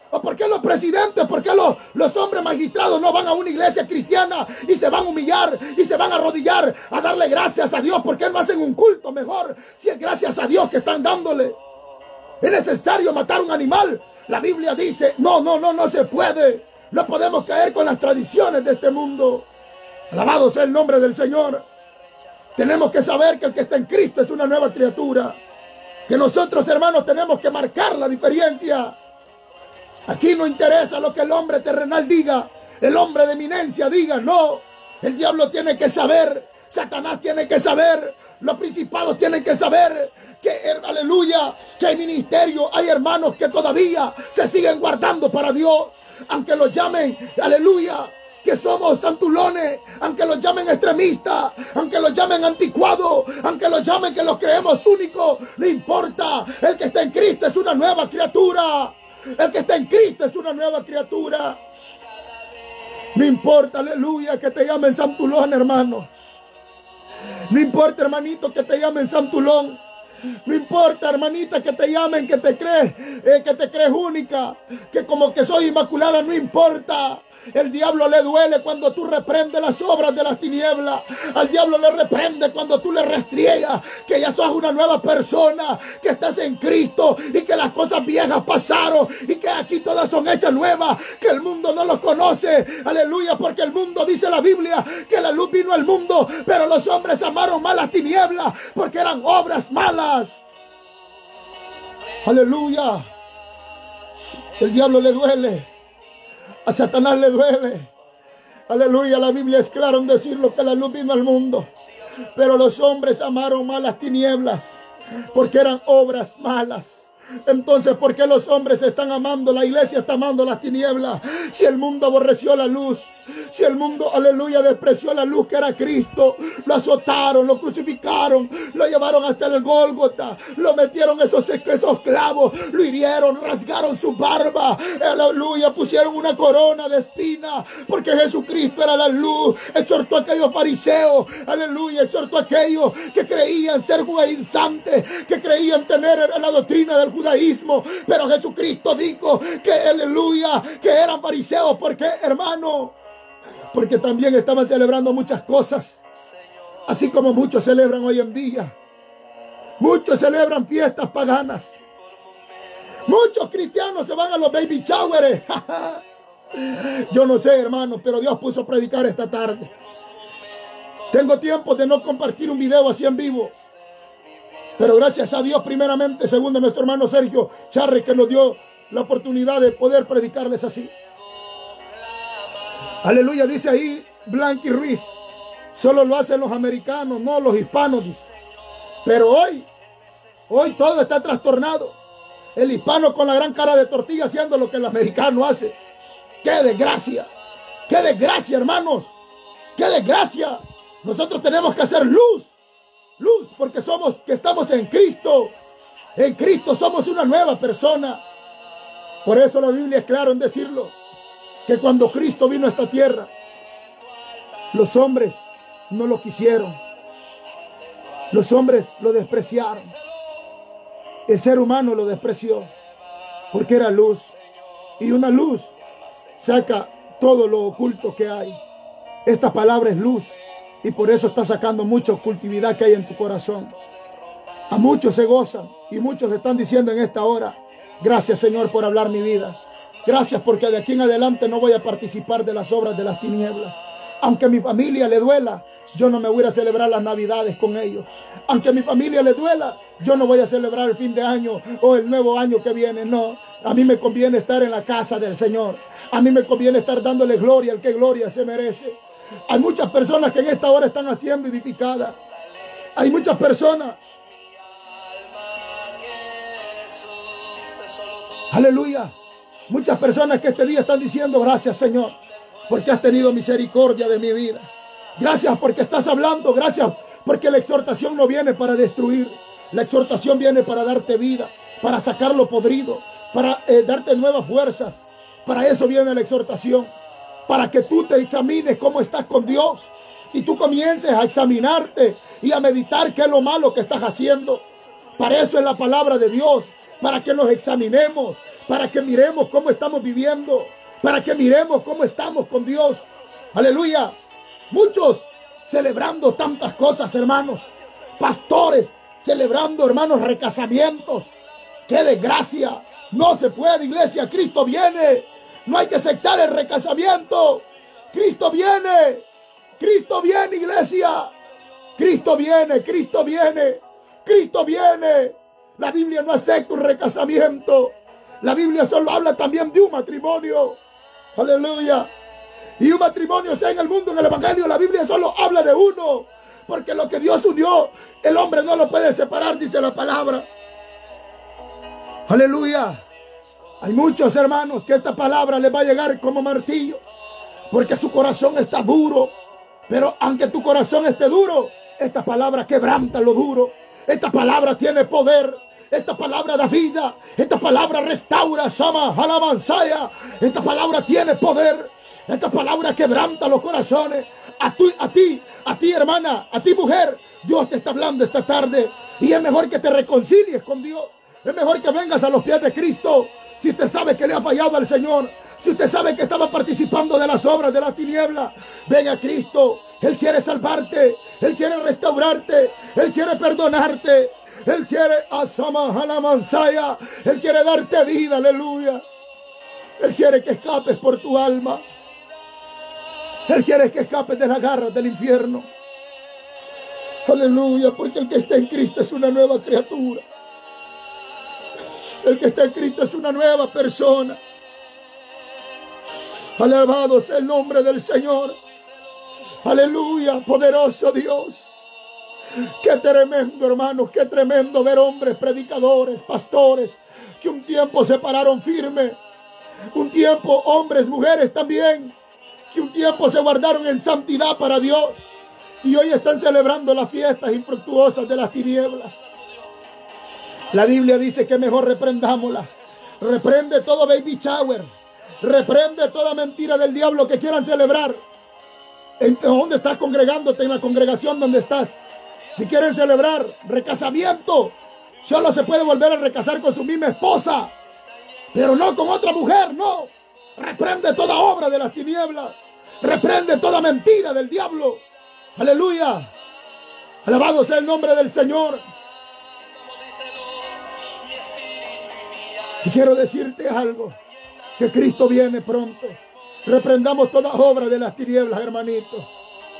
¿O por qué los presidentes, por qué los, los hombres magistrados no van a una iglesia cristiana y se van a humillar y se van a arrodillar a darle gracias a Dios? ¿Por qué no hacen un culto mejor si es gracias a Dios que están dándole? ¿Es necesario matar un animal? La Biblia dice, no, no, no, no se puede. No podemos caer con las tradiciones de este mundo. Alabado sea el nombre del Señor. Tenemos que saber que el que está en Cristo es una nueva criatura. Que nosotros, hermanos, tenemos que marcar la diferencia. Aquí no interesa lo que el hombre terrenal diga, el hombre de eminencia diga, no. El diablo tiene que saber, Satanás tiene que saber, los principados tienen que saber que, aleluya, que hay ministerio, hay hermanos que todavía se siguen guardando para Dios, aunque los llamen, aleluya, que somos santulones, aunque los llamen extremistas, aunque los llamen anticuados, aunque los llamen que los creemos únicos, no importa, el que está en Cristo es una nueva criatura. El que está en Cristo es una nueva criatura. No importa, aleluya, que te llamen Santulón, hermano. No importa, hermanito, que te llamen Santulón. No importa, hermanita, que te llamen, que te crees, eh, que te crees única, que como que soy inmaculada, no importa. El diablo le duele cuando tú reprendes las obras de las tinieblas. Al diablo le reprende cuando tú le restriegas que ya sos una nueva persona, que estás en Cristo y que las cosas viejas pasaron y que aquí todas son hechas nuevas, que el mundo no los conoce. Aleluya, porque el mundo, dice la Biblia, que la luz vino al mundo, pero los hombres amaron más las tinieblas porque eran obras malas. Aleluya. El diablo le duele. A Satanás le duele. Aleluya, la Biblia es clara en decirlo, que la luz vino al mundo, pero los hombres amaron más las tinieblas porque eran obras malas. Entonces, ¿por qué los hombres están amando? La iglesia está amando las tinieblas. Si el mundo aborreció la luz, si el mundo, aleluya, despreció la luz que era Cristo, lo azotaron, lo crucificaron, lo llevaron hasta el Gólgota, lo metieron esos, esos clavos, lo hirieron, rasgaron su barba, aleluya, pusieron una corona de espina, porque Jesucristo era la luz. Exhortó a aquellos fariseos, aleluya, exhortó a aquellos que creían ser judaizantes, que creían tener la doctrina del judaísmo, pero Jesucristo dijo que, aleluya, que eran fariseos. ¿Por qué, hermano? Porque también estaban celebrando muchas cosas, así como muchos celebran hoy en día. Muchos celebran fiestas paganas. Muchos cristianos se van a los baby showers. Yo no sé, hermano, pero Dios puso a predicar esta tarde. Tengo tiempo de no compartir un video así en vivo, pero gracias a Dios, primeramente, segundo, nuestro hermano Sergio Charri, que nos dio la oportunidad de poder predicarles así. Aleluya, dice ahí Blanqui Ruiz, solo lo hacen los americanos, no los hispanos, dice. Pero hoy, hoy todo está trastornado. El hispano con la gran cara de tortilla haciendo lo que el americano hace. ¡Qué desgracia! ¡Qué desgracia, hermanos! ¡Qué desgracia! Nosotros tenemos que hacer luz. Luz, porque somos, que estamos en Cristo. En Cristo somos una nueva persona. Por eso la Biblia es clara en decirlo, que cuando Cristo vino a esta tierra, los hombres no lo quisieron. Los hombres lo despreciaron. El ser humano lo despreció porque era luz. Y una luz saca todo lo oculto que hay. Esta palabra es luz. Y por eso está sacando mucha ocultividad que hay en tu corazón. A muchos se gozan y muchos están diciendo en esta hora, gracias, Señor, por hablar mi vida. Gracias, porque de aquí en adelante no voy a participar de las obras de las tinieblas. Aunque a mi familia le duela, yo no me voy a celebrar las navidades con ellos. Aunque a mi familia le duela, yo no voy a celebrar el fin de año o el nuevo año que viene. No, a mí me conviene estar en la casa del Señor. A mí me conviene estar dándole gloria al que gloria se merece. Hay muchas personas que en esta hora están siendo edificadas. Hay muchas personas. Aleluya. Muchas personas que este día están diciendo, gracias, Señor, porque has tenido misericordia de mi vida. Gracias porque estás hablando. Gracias porque la exhortación no viene para destruir. La exhortación viene para darte vida, para sacar lo podrido, para eh, darte nuevas fuerzas. Para eso viene la exhortación. Para que tú te examines cómo estás con Dios y tú comiences a examinarte y a meditar qué es lo malo que estás haciendo. Para eso es la palabra de Dios, para que nos examinemos, para que miremos cómo estamos viviendo, para que miremos cómo estamos con Dios. Aleluya. Muchos celebrando tantas cosas, hermanos. Pastores celebrando, hermanos, recasamientos. ¡Qué desgracia! No se puede, iglesia. Cristo viene. No hay que aceptar el recasamiento. Cristo viene. Cristo viene, iglesia. Cristo viene, Cristo viene. Cristo viene. La Biblia no acepta un recasamiento. La Biblia solo habla también de un matrimonio. Aleluya. Y un matrimonio sea en el mundo, en el evangelio, la Biblia solo habla de uno. Porque lo que Dios unió, el hombre no lo puede separar, dice la palabra. Aleluya. Hay muchos hermanos que esta palabra les va a llegar como martillo, porque su corazón está duro. Pero aunque tu corazón esté duro, esta palabra quebranta lo duro. Esta palabra tiene poder. Esta palabra da vida. Esta palabra restaura, Shama, alabanzaya. Esta palabra tiene poder. Esta palabra quebranta los corazones. A ti, a ti, a ti, hermana, a ti, mujer, Dios te está hablando esta tarde. Y es mejor que te reconcilies con Dios. Es mejor que vengas a los pies de Cristo. Si usted sabe que le ha fallado al Señor, si usted sabe que estaba participando de las obras de la tiniebla, ven a Cristo. Él quiere salvarte, Él quiere restaurarte, Él quiere perdonarte, Él quiere asama mansaya, Él quiere darte vida, aleluya. Él quiere que escapes por tu alma. Él quiere que escapes de las garras del infierno. Aleluya, porque el que está en Cristo es una nueva criatura. El que está en Cristo es una nueva persona. Alabado sea el nombre del Señor. Aleluya, poderoso Dios. Qué tremendo, hermanos, qué tremendo ver hombres, predicadores, pastores, que un tiempo se pararon firme. Un tiempo, hombres, mujeres también, que un tiempo se guardaron en santidad para Dios. Y hoy están celebrando las fiestas infructuosas de las tinieblas. La Biblia dice que mejor reprendámosla. Reprende todo baby shower. Reprende toda mentira del diablo que quieran celebrar. ¿En dónde estás congregándote? En la congregación donde estás. Si quieren celebrar recasamiento, solo se puede volver a recasar con su misma esposa, pero no con otra mujer, no. Reprende toda obra de las tinieblas. Reprende toda mentira del diablo. Aleluya. Alabado sea el nombre del Señor. Y quiero decirte algo, que Cristo viene pronto. Reprendamos toda obra de las tinieblas, hermanito.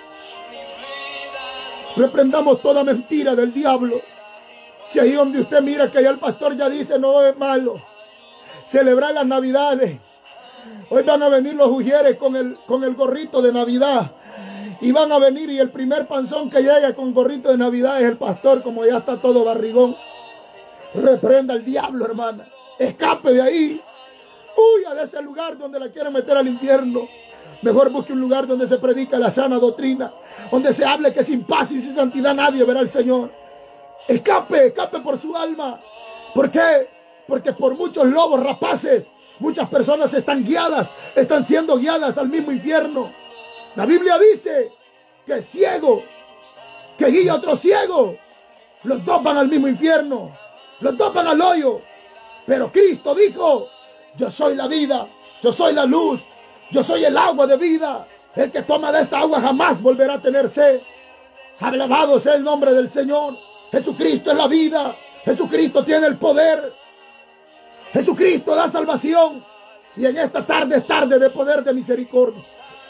Reprendamos toda mentira del diablo. Si ahí donde usted mira que ya el pastor ya dice, no es malo celebrar las navidades. Hoy van a venir los ujieres con el, con el gorrito de Navidad. Y van a venir y el primer panzón que llega con gorrito de Navidad es el pastor, como ya está todo barrigón. Reprenda al diablo, hermana. Escape de ahí. Huya de ese lugar donde la quieren meter al infierno. Mejor busque un lugar donde se predica la sana doctrina, donde se hable que sin paz y sin santidad nadie verá al Señor. Escape, escape por su alma. ¿Por qué? Porque por muchos lobos rapaces, muchas personas están guiadas, están siendo guiadas al mismo infierno. La Biblia dice que ciego, que guía a otro ciego, los dos van al mismo infierno, los dos van al hoyo. Pero Cristo dijo, yo soy la vida, yo soy la luz, yo soy el agua de vida. El que toma de esta agua jamás volverá a tener sed. Alabado sea el nombre del Señor. Jesucristo es la vida. Jesucristo tiene el poder. Jesucristo da salvación. Y en esta tarde es tarde de poder de misericordia.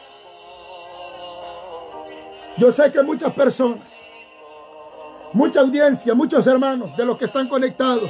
Yo sé que muchas personas, mucha audiencia, muchos hermanos de los que están conectados,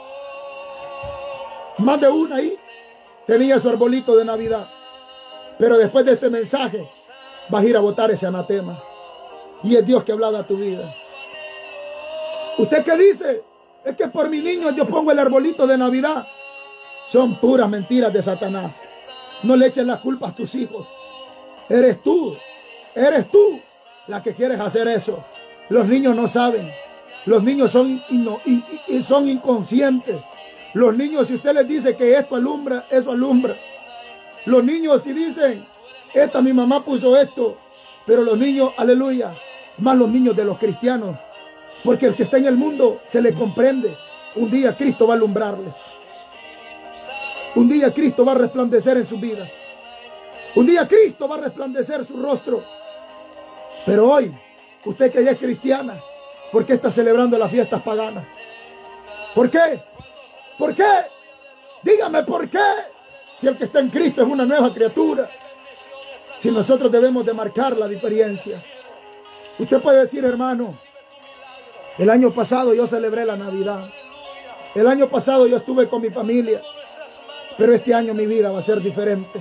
más de una ahí tenía su arbolito de Navidad. Pero después de este mensaje vas a ir a botar ese anatema. Y es Dios que ha hablado a tu vida. ¿Usted qué dice? Es que por mi niño yo pongo el arbolito de Navidad. Son puras mentiras de Satanás. No le eches las culpas a tus hijos. Eres tú, eres tú la que quieres hacer eso. Los niños no saben. Los niños son, ino, in, in, son inconscientes. Los niños, si usted les dice que esto alumbra, eso alumbra. Los niños si dicen, esta mi mamá puso esto. Pero los niños, aleluya, más los niños de los cristianos. Porque el que está en el mundo se le comprende. Un día Cristo va a alumbrarles. Un día Cristo va a resplandecer en sus vidas. Un día Cristo va a resplandecer su rostro. Pero hoy, usted que ya es cristiana, ¿por qué está celebrando las fiestas paganas? ¿Por qué? ¿Por qué? Dígame por qué. Si el que está en Cristo es una nueva criatura. Si nosotros debemos de marcar la diferencia. Usted puede decir, hermano, el año pasado yo celebré la Navidad. El año pasado yo estuve con mi familia. Pero este año mi vida va a ser diferente.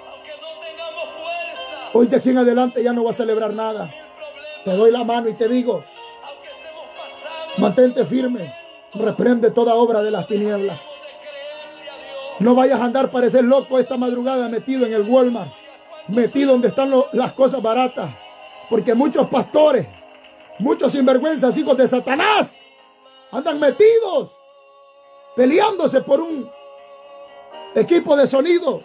Hoy de aquí en adelante ya no voy a celebrar nada. Te doy la mano y te digo, mantente firme. Reprende toda obra de las tinieblas. No vayas a andar parecer loco esta madrugada metido en el Walmart. Metido donde están lo, las cosas baratas. Porque muchos pastores, muchos sinvergüenzas, hijos de Satanás, andan metidos, peleándose por un equipo de sonido.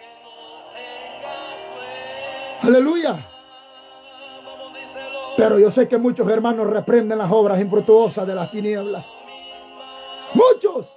Aleluya. Pero yo sé que muchos hermanos reprenden las obras infructuosas de las tinieblas. Muchos.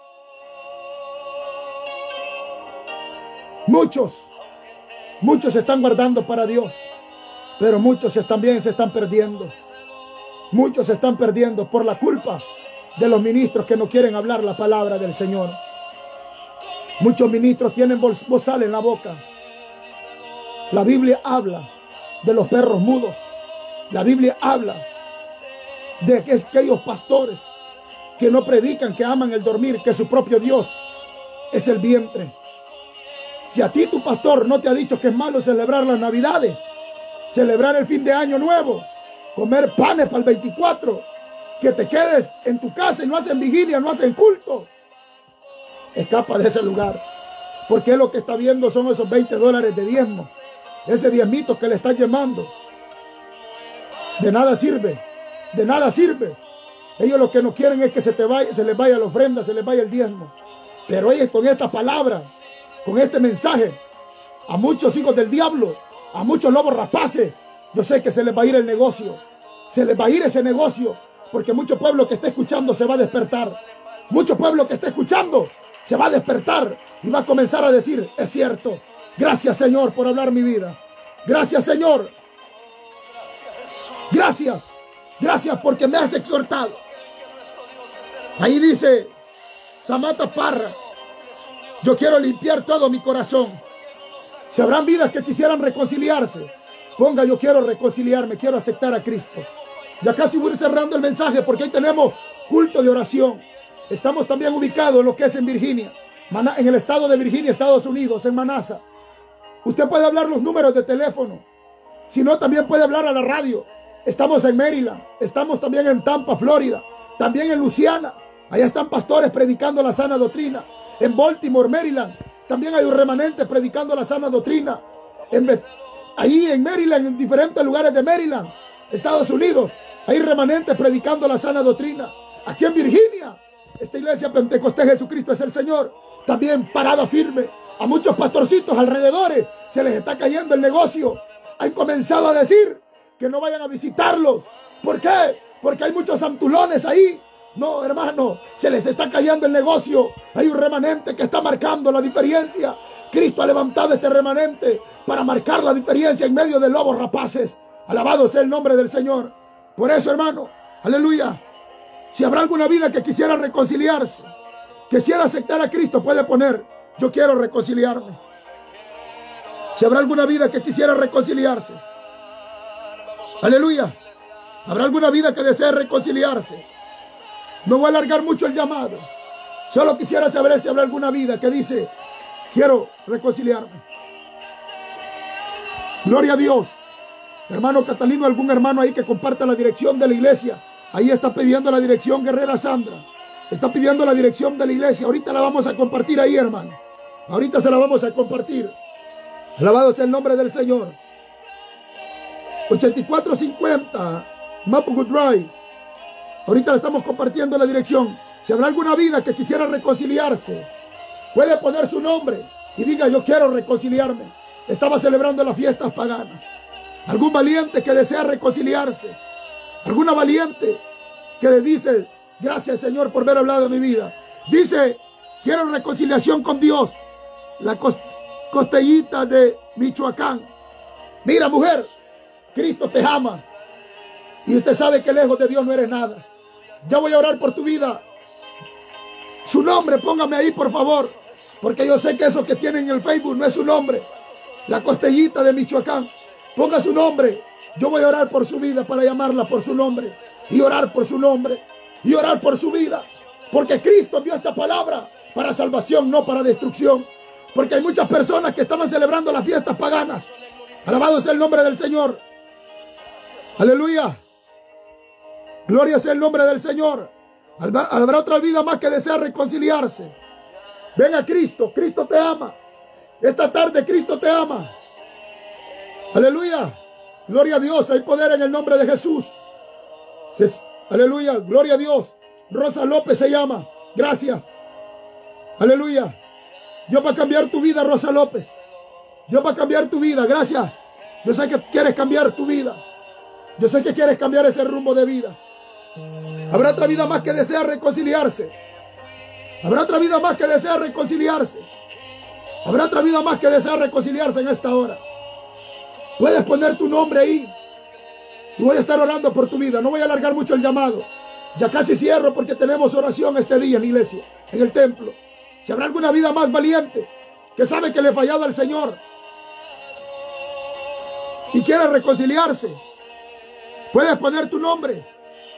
Muchos. Muchos se están guardando para Dios. Pero muchos también se están perdiendo. Muchos se están perdiendo por la culpa de los ministros que no quieren hablar la palabra del Señor. Muchos ministros tienen bozal en la boca. La Biblia habla de los perros mudos. La Biblia habla de aquellos pastores que no predican, que aman el dormir, que su propio Dios es el vientre. Si a ti tu pastor no te ha dicho que es malo celebrar las Navidades, celebrar el fin de año nuevo, comer panes para el veinticuatro, que te quedes en tu casa y no hacen vigilia, no hacen culto, escapa de ese lugar. Porque lo que está viendo son esos veinte dólares de diezmo, ese diezmito que le está llamando. De nada sirve, de nada sirve. Ellos lo que no quieren es que se te vaya, se les vaya la ofrenda, se les vaya el diezmo. Pero ellos con esta palabra, con este mensaje, a muchos hijos del diablo, a muchos lobos rapaces, yo sé que se les va a ir el negocio. Se les va a ir ese negocio, porque mucho pueblo que está escuchando se va a despertar. Mucho pueblo que está escuchando se va a despertar y va a comenzar a decir, es cierto. Gracias, Señor, por hablar mi vida. Gracias, Señor. Gracias. Gracias porque me has exhortado. Ahí dice Samantha Parra, yo quiero limpiar todo mi corazón. Si habrán vidas que quisieran reconciliarse, ponga yo quiero reconciliarme, quiero aceptar a Cristo. Ya casi voy cerrando el mensaje porque hoy tenemos culto de oración. Estamos también ubicados en lo que es en Virginia, en el estado de Virginia, Estados Unidos, en Manassas. Usted puede hablar los números de teléfono. Si no, también puede hablar a la radio. Estamos en Maryland, estamos también en Tampa, Florida, también en Luisiana. Allá están pastores predicando la sana doctrina. En Baltimore, Maryland, también hay un remanente predicando la sana doctrina. En, ahí en Maryland, en diferentes lugares de Maryland, Estados Unidos, hay remanentes predicando la sana doctrina. Aquí en Virginia, esta iglesia Pentecostés Jesucristo es el Señor, también parada firme. A muchos pastorcitos alrededores se les está cayendo el negocio. Han comenzado a decir que no vayan a visitarlos. ¿Por qué? Porque hay muchos santulones ahí. No, hermano, se les está cayendo el negocio. Hay un remanente que está marcando la diferencia. Cristo ha levantado este remanente para marcar la diferencia en medio de lobos rapaces. Alabado sea el nombre del Señor. Por eso, hermano, aleluya. Si habrá alguna vida que quisiera reconciliarse, quisiera aceptar a Cristo, puede poner, yo quiero reconciliarme. Si habrá alguna vida que quisiera reconciliarse, aleluya. Habrá alguna vida que desee reconciliarse. No voy a alargar mucho el llamado. Solo quisiera saber si habrá alguna vida que dice, quiero reconciliarme. Gloria a Dios. Hermano Catalino, algún hermano ahí que comparta la dirección de la iglesia. Ahí está pidiendo la dirección Guerrera Sandra. Está pidiendo la dirección de la iglesia. Ahorita la vamos a compartir ahí, hermano. Ahorita se la vamos a compartir. Alabado sea el nombre del Señor. ochenta y cuatro cincuenta Maplewood Drive. Ahorita le estamos compartiendo la dirección. Si habrá alguna vida que quisiera reconciliarse, puede poner su nombre y diga, yo quiero reconciliarme. Estaba celebrando las fiestas paganas. Algún valiente que desea reconciliarse. Alguna valiente que le dice, gracias Señor por haber hablado de mi vida. Dice, quiero reconciliación con Dios. la costellita de Michoacán. Mira, mujer, Cristo te ama. Y usted sabe que lejos de Dios no eres nada. Ya voy a orar por tu vida. Su nombre, póngame ahí, por favor. Porque yo sé que eso que tienen en el Facebook no es su nombre. La costellita de Michoacán. Ponga su nombre. Yo voy a orar por su vida para llamarla por su nombre. Y orar por su nombre. Y orar por su vida. Porque Cristo envió esta palabra para salvación, no para destrucción. Porque hay muchas personas que estaban celebrando las fiestas paganas. Alabado sea el nombre del Señor. Aleluya. Gloria sea el nombre del Señor. Habrá otra vida más que desea reconciliarse. Ven a Cristo. Cristo te ama. Esta tarde Cristo te ama. Aleluya. Gloria a Dios. Hay poder en el nombre de Jesús. Aleluya. Gloria a Dios. Rosa López se llama. Gracias. Aleluya. Dios va a cambiar tu vida, Rosa López. Dios va a cambiar tu vida. Gracias. Yo sé que quieres cambiar tu vida. Yo sé que quieres cambiar ese rumbo de vida. Habrá otra vida más que desea reconciliarse. Habrá otra vida más que desea reconciliarse. Habrá otra vida más que desea reconciliarse en esta hora. Puedes poner tu nombre ahí. Y voy a estar orando por tu vida. No voy a alargar mucho el llamado. Ya casi cierro porque tenemos oración este día en la iglesia, en el templo. Si habrá alguna vida más valiente que sabe que le ha fallado al Señor y quiere reconciliarse, puedes poner tu nombre.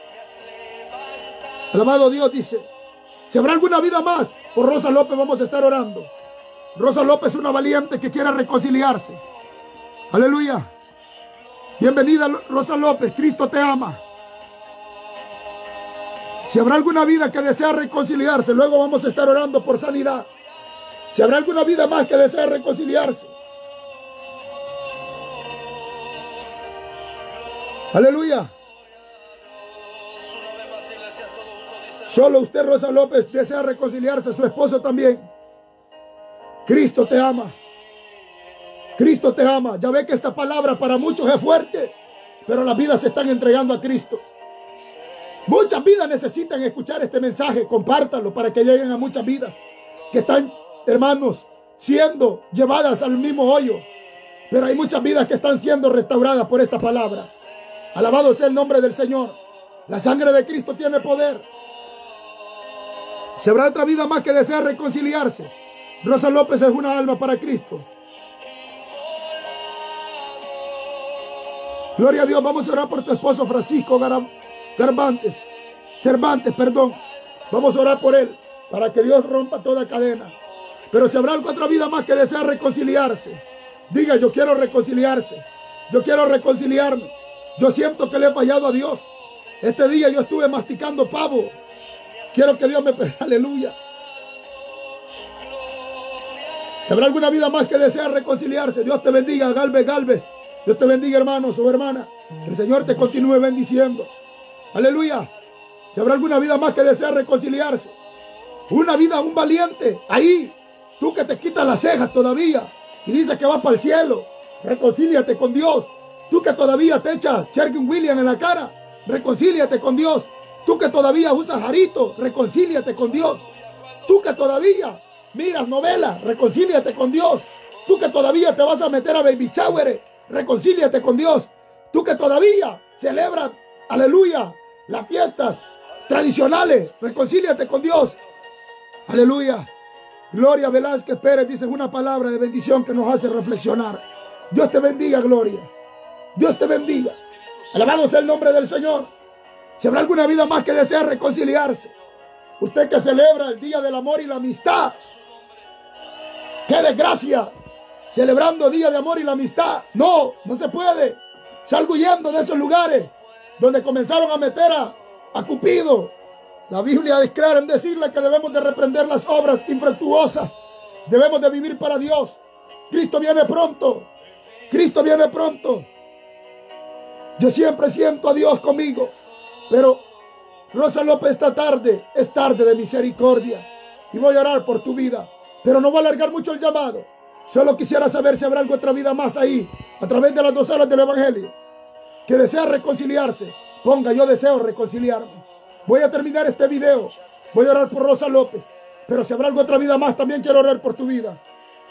Alabado Dios, dice. Si habrá alguna vida más, por Rosa López vamos a estar orando. Rosa López es una valiente que quiere reconciliarse. Aleluya. Bienvenida, Rosa López. Cristo te ama. Si habrá alguna vida que desea reconciliarse, luego vamos a estar orando por sanidad. Si habrá alguna vida más que desea reconciliarse. Aleluya. Solo usted, Rosa López, desea reconciliarse. Su esposo también. Cristo te ama. Cristo te ama. Ya ve que esta palabra para muchos es fuerte, pero las vidas se están entregando a Cristo. Muchas vidas necesitan escuchar este mensaje. Compártanlo para que lleguen a muchas vidas que están, hermanos, siendo llevadas al mismo hoyo. Pero hay muchas vidas que están siendo restauradas por estas palabras. Alabado sea el nombre del Señor. La sangre de Cristo tiene poder. Si habrá otra vida más que desea reconciliarse, Rosa López es una alma para Cristo. Gloria a Dios. Vamos a orar por tu esposo Francisco Cervantes. Cervantes, perdón. Vamos a orar por él para que Dios rompa toda cadena. Pero si habrá otra vida más que desea reconciliarse, diga: yo quiero reconciliarse. Yo quiero reconciliarme. Yo siento que le he fallado a Dios. Este día yo estuve masticando pavo. Quiero que Dios me... Aleluya. Si habrá alguna vida más que desea reconciliarse, Dios te bendiga, Galvez, Galvez. Dios te bendiga, hermanos o hermana. Que el Señor te continúe bendiciendo. Aleluya. Si habrá alguna vida más que desea reconciliarse. Una vida, un valiente. Ahí, tú que te quitas las cejas todavía y dices que vas para el cielo, reconcíliate con Dios. Tú que todavía te echas Sherwin Williams en la cara, reconcíliate con Dios. Tú que todavía usas jarito, reconcíliate con Dios. Tú que todavía miras novelas, reconcíliate con Dios. Tú que todavía te vas a meter a baby shower, reconcíliate con Dios. Tú que todavía celebras, aleluya, las fiestas tradicionales, reconcíliate con Dios. Aleluya. Gloria Velázquez Pérez dice una palabra de bendición que nos hace reflexionar. Dios te bendiga, Gloria. Dios te bendiga. Alabado sea el nombre del Señor. Si habrá alguna vida más que desea reconciliarse, usted que celebra el Día del Amor y la Amistad, ¡qué desgracia! Celebrando Día de Amor y la Amistad. No, no se puede. Salgo huyendo de esos lugares donde comenzaron a meter a, a Cupido. La Biblia declara en decirle que debemos de reprender las obras infructuosas. Debemos de vivir para Dios. Cristo viene pronto. Cristo viene pronto. Yo siempre siento a Dios conmigo. Pero Rosa López, esta tarde es tarde de misericordia. Y voy a orar por tu vida. Pero no voy a alargar mucho el llamado. Solo quisiera saber si habrá alguna otra vida más ahí, a través de las dos horas del Evangelio, que desea reconciliarse. Ponga: yo deseo reconciliarme. Voy a terminar este video. Voy a orar por Rosa López. Pero si habrá alguna otra vida más, también quiero orar por tu vida.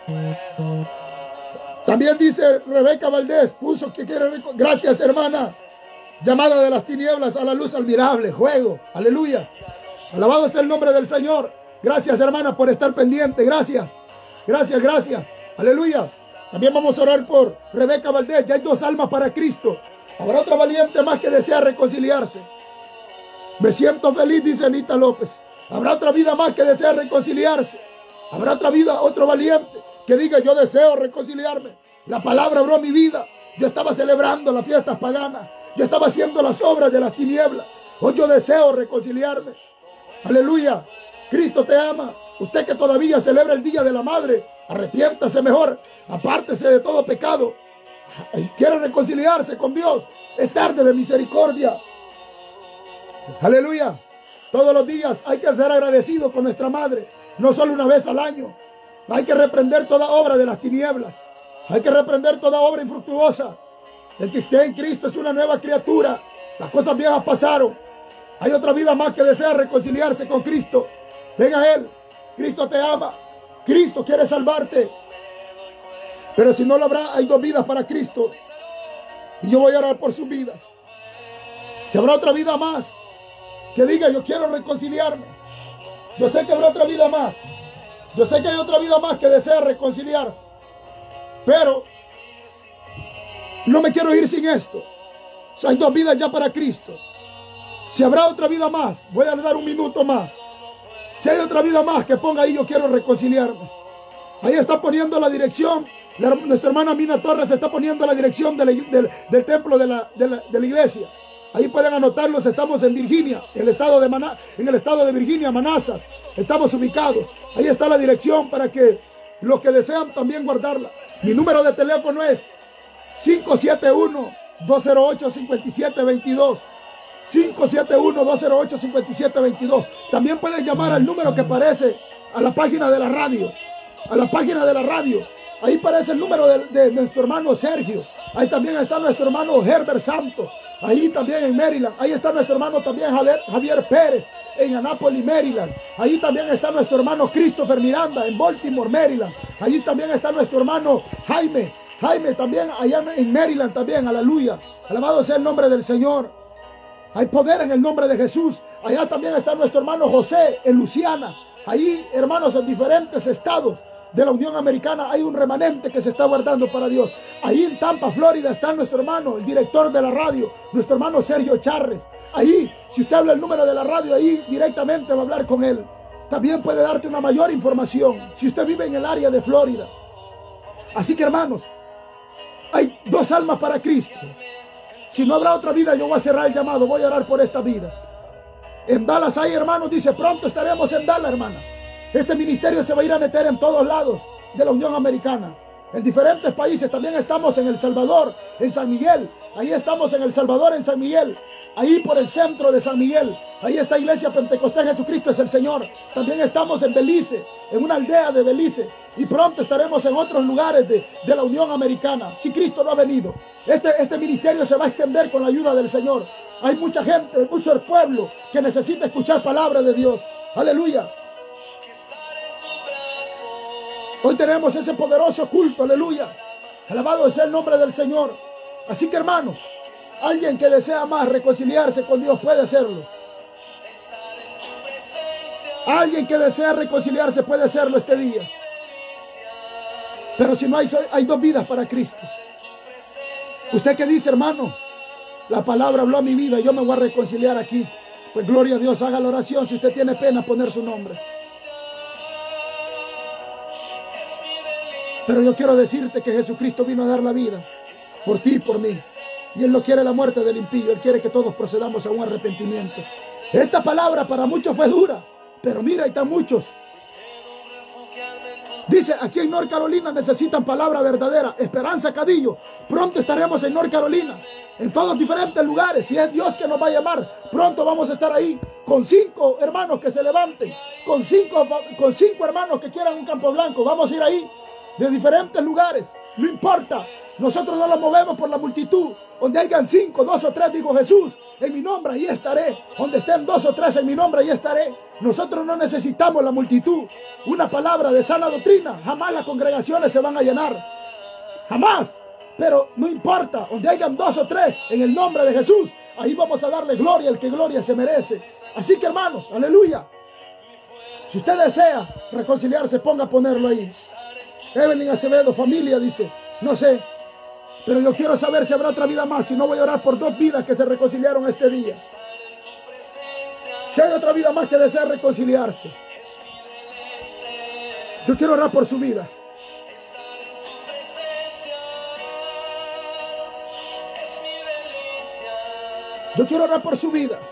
También dice Rebeca Valdés, puso que quiere, gracias hermana, llamada de las tinieblas a la luz admirable, juego, aleluya. Alabado sea el nombre del Señor. Gracias hermana por estar pendiente, gracias, gracias, gracias, aleluya. También vamos a orar por Rebeca Valdés, ya hay dos almas para Cristo. Habrá otra valiente más que desea reconciliarse. Me siento feliz, dice Anita López. Habrá otra vida más que desea reconciliarse. Habrá otra vida, otro valiente que diga yo deseo reconciliarme. La palabra abrió mi vida. Yo estaba celebrando las fiestas paganas. Yo estaba haciendo las obras de las tinieblas. Hoy yo deseo reconciliarme. Aleluya. Cristo te ama. Usted que todavía celebra el Día de la Madre, arrepiéntase mejor. Apártese de todo pecado. Quiere reconciliarse con Dios. Es tarde de misericordia. Aleluya. Todos los días hay que ser agradecido con nuestra madre. No solo una vez al año. Hay que reprender toda obra de las tinieblas. Hay que reprender toda obra infructuosa. El que esté en Cristo es una nueva criatura. Las cosas viejas pasaron. Hay otra vida más que desea reconciliarse con Cristo. Ven a Él. Cristo te ama. Cristo quiere salvarte. Pero si no lo habrá, hay dos vidas para Cristo. Y yo voy a orar por sus vidas. Si habrá otra vida más que diga yo quiero reconciliarme. Yo sé que habrá otra vida más. Yo sé que hay otra vida más que desea reconciliarse. Pero no me quiero ir sin esto. O sea, hay dos vidas ya para Cristo. Si habrá otra vida más, voy a dar un minuto más. Si hay otra vida más, que ponga ahí yo quiero reconciliarme. Ahí está poniendo la dirección. La, nuestra hermana Mina Torres está poniendo la dirección de la, del, del templo de la, de, la, de la iglesia. Ahí pueden anotarlos. Estamos en Virginia, en el estado de, Maná, en el estado de Virginia, Manassas. Estamos ubicados. Ahí está la dirección para que los que desean también guardarla. Mi número de teléfono es cinco siete uno, dos cero ocho, cinco siete dos dos. cinco siete uno, dos cero ocho, cinco siete dos dos. También pueden llamar al número que aparece a la página de la radio. A la página de la radio. Ahí aparece el número de, de nuestro hermano Sergio. Ahí también está nuestro hermano Herbert Santos. Ahí también en Maryland. Ahí está nuestro hermano también Javier, Javier Pérez en Annapolis, Maryland. Ahí también está nuestro hermano Christopher Miranda en Baltimore, Maryland. Ahí también está nuestro hermano Jaime. Jaime también allá en Maryland también. Aleluya. Alabado sea el nombre del Señor. Hay poder en el nombre de Jesús. Allá también está nuestro hermano José en Luisiana. Ahí, hermanos, en diferentes estados de la Unión Americana hay un remanente que se está guardando para Dios. Ahí en Tampa, Florida, está nuestro hermano, el director de la radio, nuestro hermano Sergio Charres. Ahí, si usted habla el número de la radio, ahí directamente va a hablar con él. También puede darte una mayor información si usted vive en el área de Florida. Así que, hermanos, hay dos almas para Cristo. Si no habrá otra vida, yo voy a cerrar el llamado, voy a orar por esta vida. En Dallas hay, hermanos, dice, pronto estaremos en Dallas, hermana. Este ministerio se va a ir a meter en todos lados de la Unión Americana, en diferentes países. También estamos en El Salvador, en San Miguel. Ahí estamos en El Salvador, en San Miguel. Ahí por el centro de San Miguel. Ahí está Iglesia Pentecostés Jesucristo es el Señor. También estamos en Belice, en una aldea de Belice. Y pronto estaremos en otros lugares de, de la Unión Americana. Si Cristo no ha venido, este, este ministerio se va a extender con la ayuda del Señor. Hay mucha gente, mucho el pueblo que necesita escuchar palabra de Dios. Aleluya. Hoy tenemos ese poderoso culto, aleluya. Alabado sea el nombre del Señor. Así que, hermanos, alguien que desea más reconciliarse con Dios puede hacerlo. Alguien que desea reconciliarse puede hacerlo este día. Pero si no hay, hay dos vidas para Cristo. Usted que dice, hermano, la palabra habló a mi vida y yo me voy a reconciliar aquí. Pues gloria a Dios, haga la oración. Si usted tiene pena, poner su nombre. Pero yo quiero decirte que Jesucristo vino a dar la vida por ti y por mí. Y Él no quiere la muerte del impío. Él quiere que todos procedamos a un arrepentimiento. Esta palabra para muchos fue dura. Pero mira, hay tan muchos. Dice, aquí en North Carolina necesitan palabra verdadera. Esperanza Cadillo. Pronto estaremos en North Carolina. En todos diferentes lugares. Si es Dios que nos va a llamar, pronto vamos a estar ahí. Con cinco hermanos que se levanten. Con cinco, con cinco hermanos que quieran un campo blanco. Vamos a ir ahí. De diferentes lugares, no importa, nosotros no lo movemos por la multitud. Donde hayan cinco, dos o tres, dijo Jesús, en mi nombre ahí estaré. Donde estén dos o tres en mi nombre ahí estaré. Nosotros no necesitamos la multitud. Una palabra de sana doctrina, jamás las congregaciones se van a llenar. Jamás. Pero no importa, donde hayan dos o tres en el nombre de Jesús, ahí vamos a darle gloria al que gloria se merece. Así que hermanos, aleluya. Si usted desea reconciliarse, ponga a ponerlo ahí. Evelyn Acevedo, familia, dice, no sé, pero yo quiero saber si habrá otra vida más. Si no, voy a orar por dos vidas que se reconciliaron este día. Si hay otra vida más que desea reconciliarse, yo quiero orar por su vida. Yo quiero orar por su vida.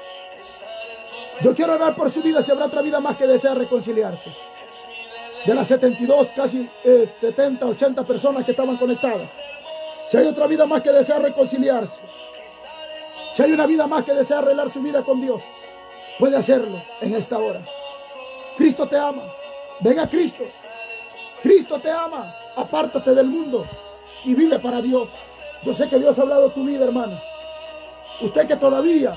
Yo quiero orar por su vida si habrá otra vida más que desea reconciliarse. De las setenta y dos, casi eh, setenta, ochenta personas que estaban conectadas. Si hay otra vida más que desea reconciliarse. Si hay una vida más que desea arreglar su vida con Dios, puede hacerlo en esta hora. Cristo te ama. Ven a Cristo. Cristo te ama. Apártate del mundo y vive para Dios. Yo sé que Dios ha hablado tu vida, hermana. Usted que todavía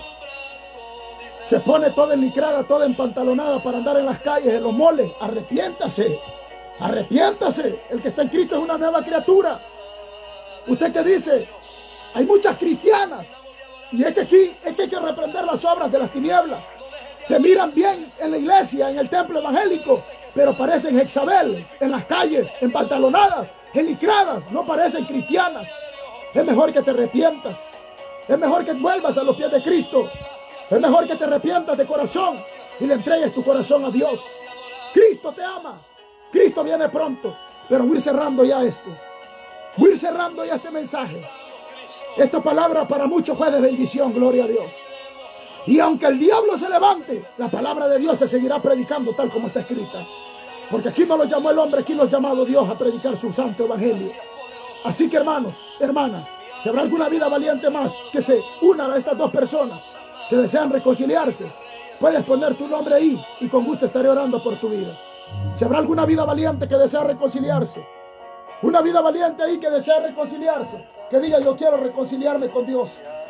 se pone toda enlicrada, toda empantalonada para andar en las calles, en los moles, arrepiéntase, arrepiéntase. El que está en Cristo es una nueva criatura. Usted que dice, hay muchas cristianas, y es que aquí es que hay que reprender las obras de las tinieblas. Se miran bien en la iglesia, en el templo evangélico, pero parecen Jezabel en las calles, empantalonadas, enlicradas, no parecen cristianas. Es mejor que te arrepientas. Es mejor que vuelvas a los pies de Cristo. Es mejor que te arrepientas de corazón y le entregues tu corazón a Dios. Cristo te ama. Cristo viene pronto. Pero voy a ir cerrando ya esto. Voy a ir cerrando ya este mensaje. Esta palabra para muchos fue de bendición, gloria a Dios. Y aunque el diablo se levante, la palabra de Dios se seguirá predicando tal como está escrita. Porque aquí no lo llamó el hombre, aquí nos ha llamado Dios a predicar su santo evangelio. Así que hermanos, hermanas, si habrá alguna vida valiente más que se una a estas dos personas que desean reconciliarse, puedes poner tu nombre ahí y con gusto estaré orando por tu vida. Si habrá alguna vida valiente que desea reconciliarse, una vida valiente ahí que desea reconciliarse, que diga yo quiero reconciliarme con Dios.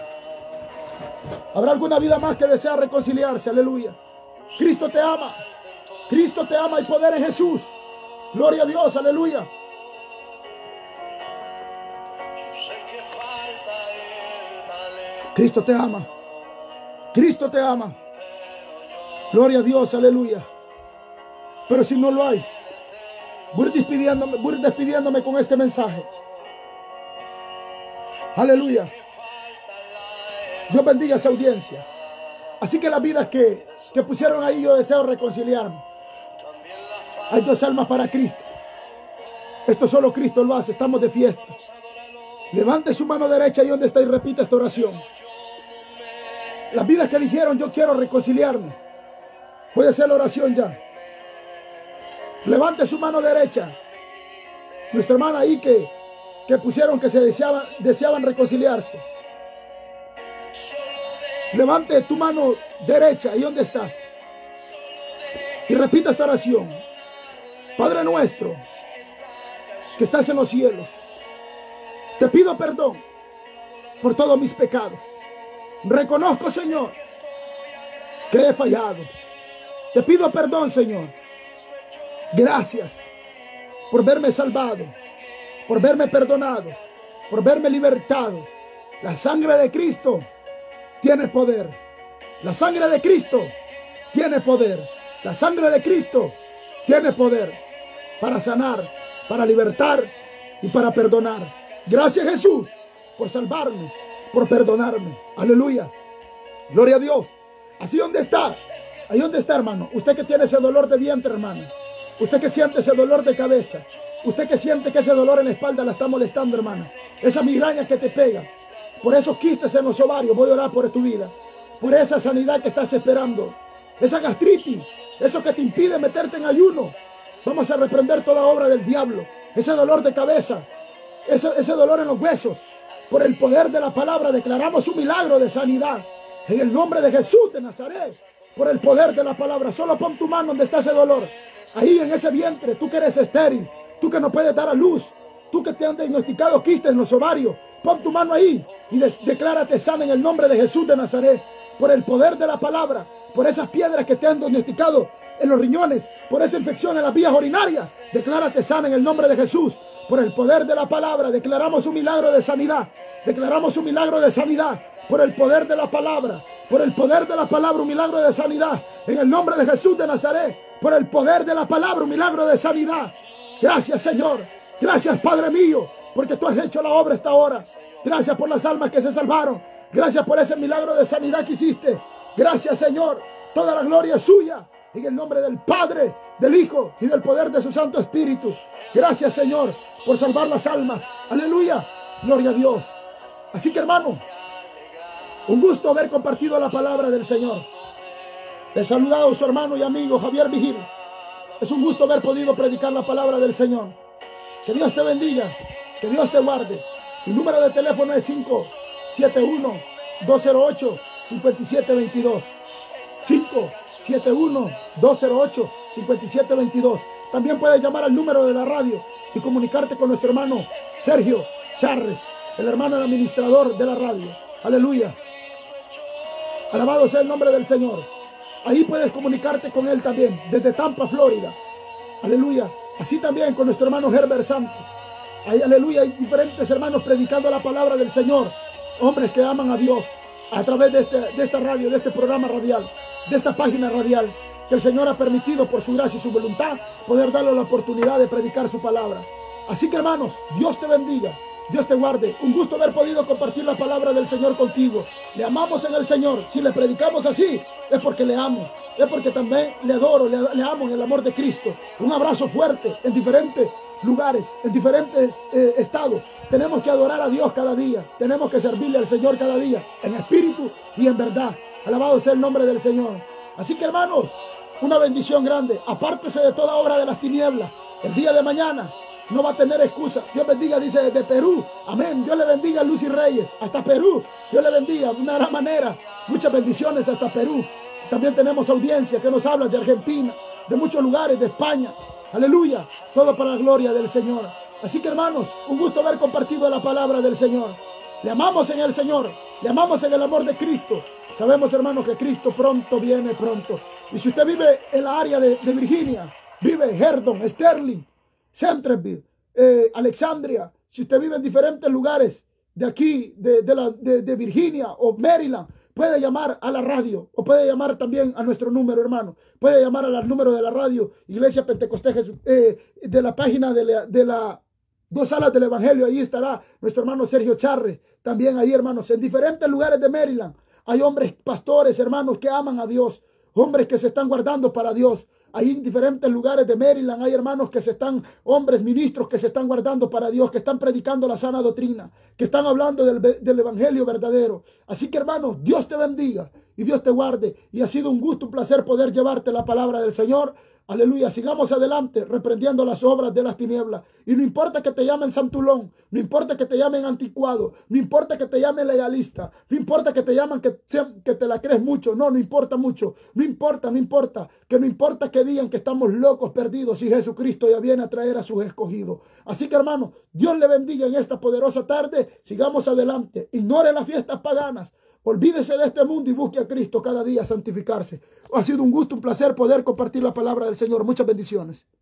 Habrá alguna vida más que desea reconciliarse, aleluya. Cristo te ama, Cristo te ama, hay poder en Jesús. Gloria a Dios, aleluya. Cristo te ama. Cristo te ama. Gloria a Dios, aleluya. Pero si no lo hay, voy a ir despidiéndome, voy a ir despidiéndome con este mensaje. Aleluya. Dios bendiga a esa audiencia. Así que las vidas que, que pusieron ahí, yo deseo reconciliarme. Hay dos almas para Cristo. Esto solo Cristo lo hace. Estamos de fiesta. Levante su mano derecha ahí donde está y repita esta oración. Las vidas que dijeron yo quiero reconciliarme, voy a hacer la oración ya. Levante su mano derecha. Nuestra hermana ahí que, que pusieron que se deseaban, deseaban reconciliarse. Levante tu mano derecha ahí donde estás y repita esta oración. Padre nuestro que estás en los cielos, te pido perdón por todos mis pecados. Reconozco, Señor, que he fallado. Te pido perdón, Señor. Gracias por verme salvado, por verme perdonado, por verme libertado. La sangre de Cristo tiene poder. La sangre de Cristo tiene poder. La sangre de Cristo tiene poder para sanar, para libertar y para perdonar. Gracias, Jesús, por salvarme, por perdonarme. Aleluya. Gloria a Dios. Así donde está. Ahí donde está, hermano. Usted que tiene ese dolor de vientre, hermano. Usted que siente ese dolor de cabeza. Usted que siente que ese dolor en la espalda la está molestando, hermana. Esa migraña que te pega. Por esos quistes en los ovarios. Voy a orar por tu vida. Por esa sanidad que estás esperando. Esa gastritis. Eso que te impide meterte en ayuno. Vamos a reprender toda obra del diablo. Ese dolor de cabeza. Ese, ese dolor en los huesos. Por el poder de la palabra declaramos un milagro de sanidad. En el nombre de Jesús de Nazaret. Por el poder de la palabra. Solo pon tu mano donde está ese dolor. Ahí en ese vientre. Tú que eres estéril. Tú que no puedes dar a luz. Tú que te han diagnosticado quistes en los ovarios. Pon tu mano ahí y de declárate sana en el nombre de Jesús de Nazaret. Por el poder de la palabra, por esas piedras que te han diagnosticado en los riñones, por esa infección en las vías urinarias, declárate sana en el nombre de Jesús. Por el poder de la palabra, declaramos un milagro de sanidad. Declaramos un milagro de sanidad. Por el poder de la palabra, por el poder de la palabra, un milagro de sanidad. En el nombre de Jesús de Nazaret, por el poder de la palabra, un milagro de sanidad. Gracias, Señor. Gracias, Padre mío, porque tú has hecho la obra esta hora. Gracias por las almas que se salvaron. Gracias por ese milagro de sanidad que hiciste. Gracias, Señor. Toda la gloria es suya. En el nombre del Padre, del Hijo y del poder de su Santo Espíritu. Gracias, Señor, por salvar las almas. Aleluya. Gloria a Dios. Así que, hermano, un gusto haber compartido la palabra del Señor. Le he saludado su hermano y amigo Javier Vigil. Es un gusto haber podido predicar la palabra del Señor. Que Dios te bendiga. Que Dios te guarde. Mi número de teléfono es cinco siete uno, dos cero ocho, cinco siete dos dos. cinco siete uno, dos cero ocho, cinco siete dos dos. También puedes llamar al número de la radio y comunicarte con nuestro hermano Sergio Charres, el hermano del administrador de la radio. Aleluya. Alabado sea el nombre del Señor. Ahí puedes comunicarte con él también, desde Tampa, Florida. Aleluya. Así también con nuestro hermano Herbert Santos. Ahí, aleluya, hay diferentes hermanos predicando la palabra del Señor. Hombres que aman a Dios a través de, este, de esta radio, de este programa radial, de esta página radial, que el Señor ha permitido por su gracia y su voluntad poder darle la oportunidad de predicar su palabra. Así que, hermanos, Dios te bendiga, Dios te guarde. Un gusto haber podido compartir la palabra del Señor contigo. Le amamos en el Señor. Si le predicamos así, es porque le amo. Es porque también le adoro, le, le amo en el amor de Cristo. Un abrazo fuerte en diferentes lugares, en diferentes eh, estados. Tenemos que adorar a Dios cada día. Tenemos que servirle al Señor cada día, en espíritu y en verdad. Alabado sea el nombre del Señor. Así que, hermanos, una bendición grande. Apártese de toda obra de las tinieblas. El día de mañana no va a tener excusa. Dios bendiga, dice, desde Perú. Amén. Dios le bendiga a Lucy Reyes. Hasta Perú. Dios le bendiga de una gran manera. Muchas bendiciones hasta Perú. También tenemos audiencia que nos habla de Argentina, de muchos lugares, de España. Aleluya. Todo para la gloria del Señor. Así que, hermanos, un gusto haber compartido la palabra del Señor. Le amamos en el Señor. Le amamos en el amor de Cristo. Sabemos, hermanos, que Cristo pronto viene, pronto. Y si usted vive en la área de, de Virginia, vive Herdon, Sterling, Centreville, eh, Alexandria, si usted vive en diferentes lugares de aquí, de, de, la, de, de Virginia o Maryland, puede llamar a la radio o puede llamar también a nuestro número, hermano. Puede llamar al número de la radio Iglesia Pentecostés Jesús, eh, de la página de la, de la Dos Alas del Evangelio. Ahí estará nuestro hermano Sergio Charres. También ahí, hermanos, en diferentes lugares de Maryland hay hombres, pastores, hermanos, que aman a Dios. Hombres que se están guardando para Dios. Ahí en diferentes lugares de Maryland hay hermanos que se están, hombres, ministros que se están guardando para Dios, que están predicando la sana doctrina, que están hablando del, del evangelio verdadero. Así que, hermanos, Dios te bendiga y Dios te guarde. Y ha sido un gusto, un placer poder llevarte la palabra del Señor. Aleluya, sigamos adelante reprendiendo las obras de las tinieblas. Y no importa que te llamen santulón, no importa que te llamen anticuado, no importa que te llamen legalista, no importa que te llamen que, que te la crees mucho, no, no importa mucho, no importa, no importa, que no importa que digan que estamos locos, perdidos, y Jesucristo ya viene a traer a sus escogidos. Así que, hermano, Dios le bendiga en esta poderosa tarde. Sigamos adelante, ignore las fiestas paganas. Olvídese de este mundo y busque a Cristo cada día santificarse. Ha sido un gusto, un placer poder compartir la palabra del Señor. Muchas bendiciones.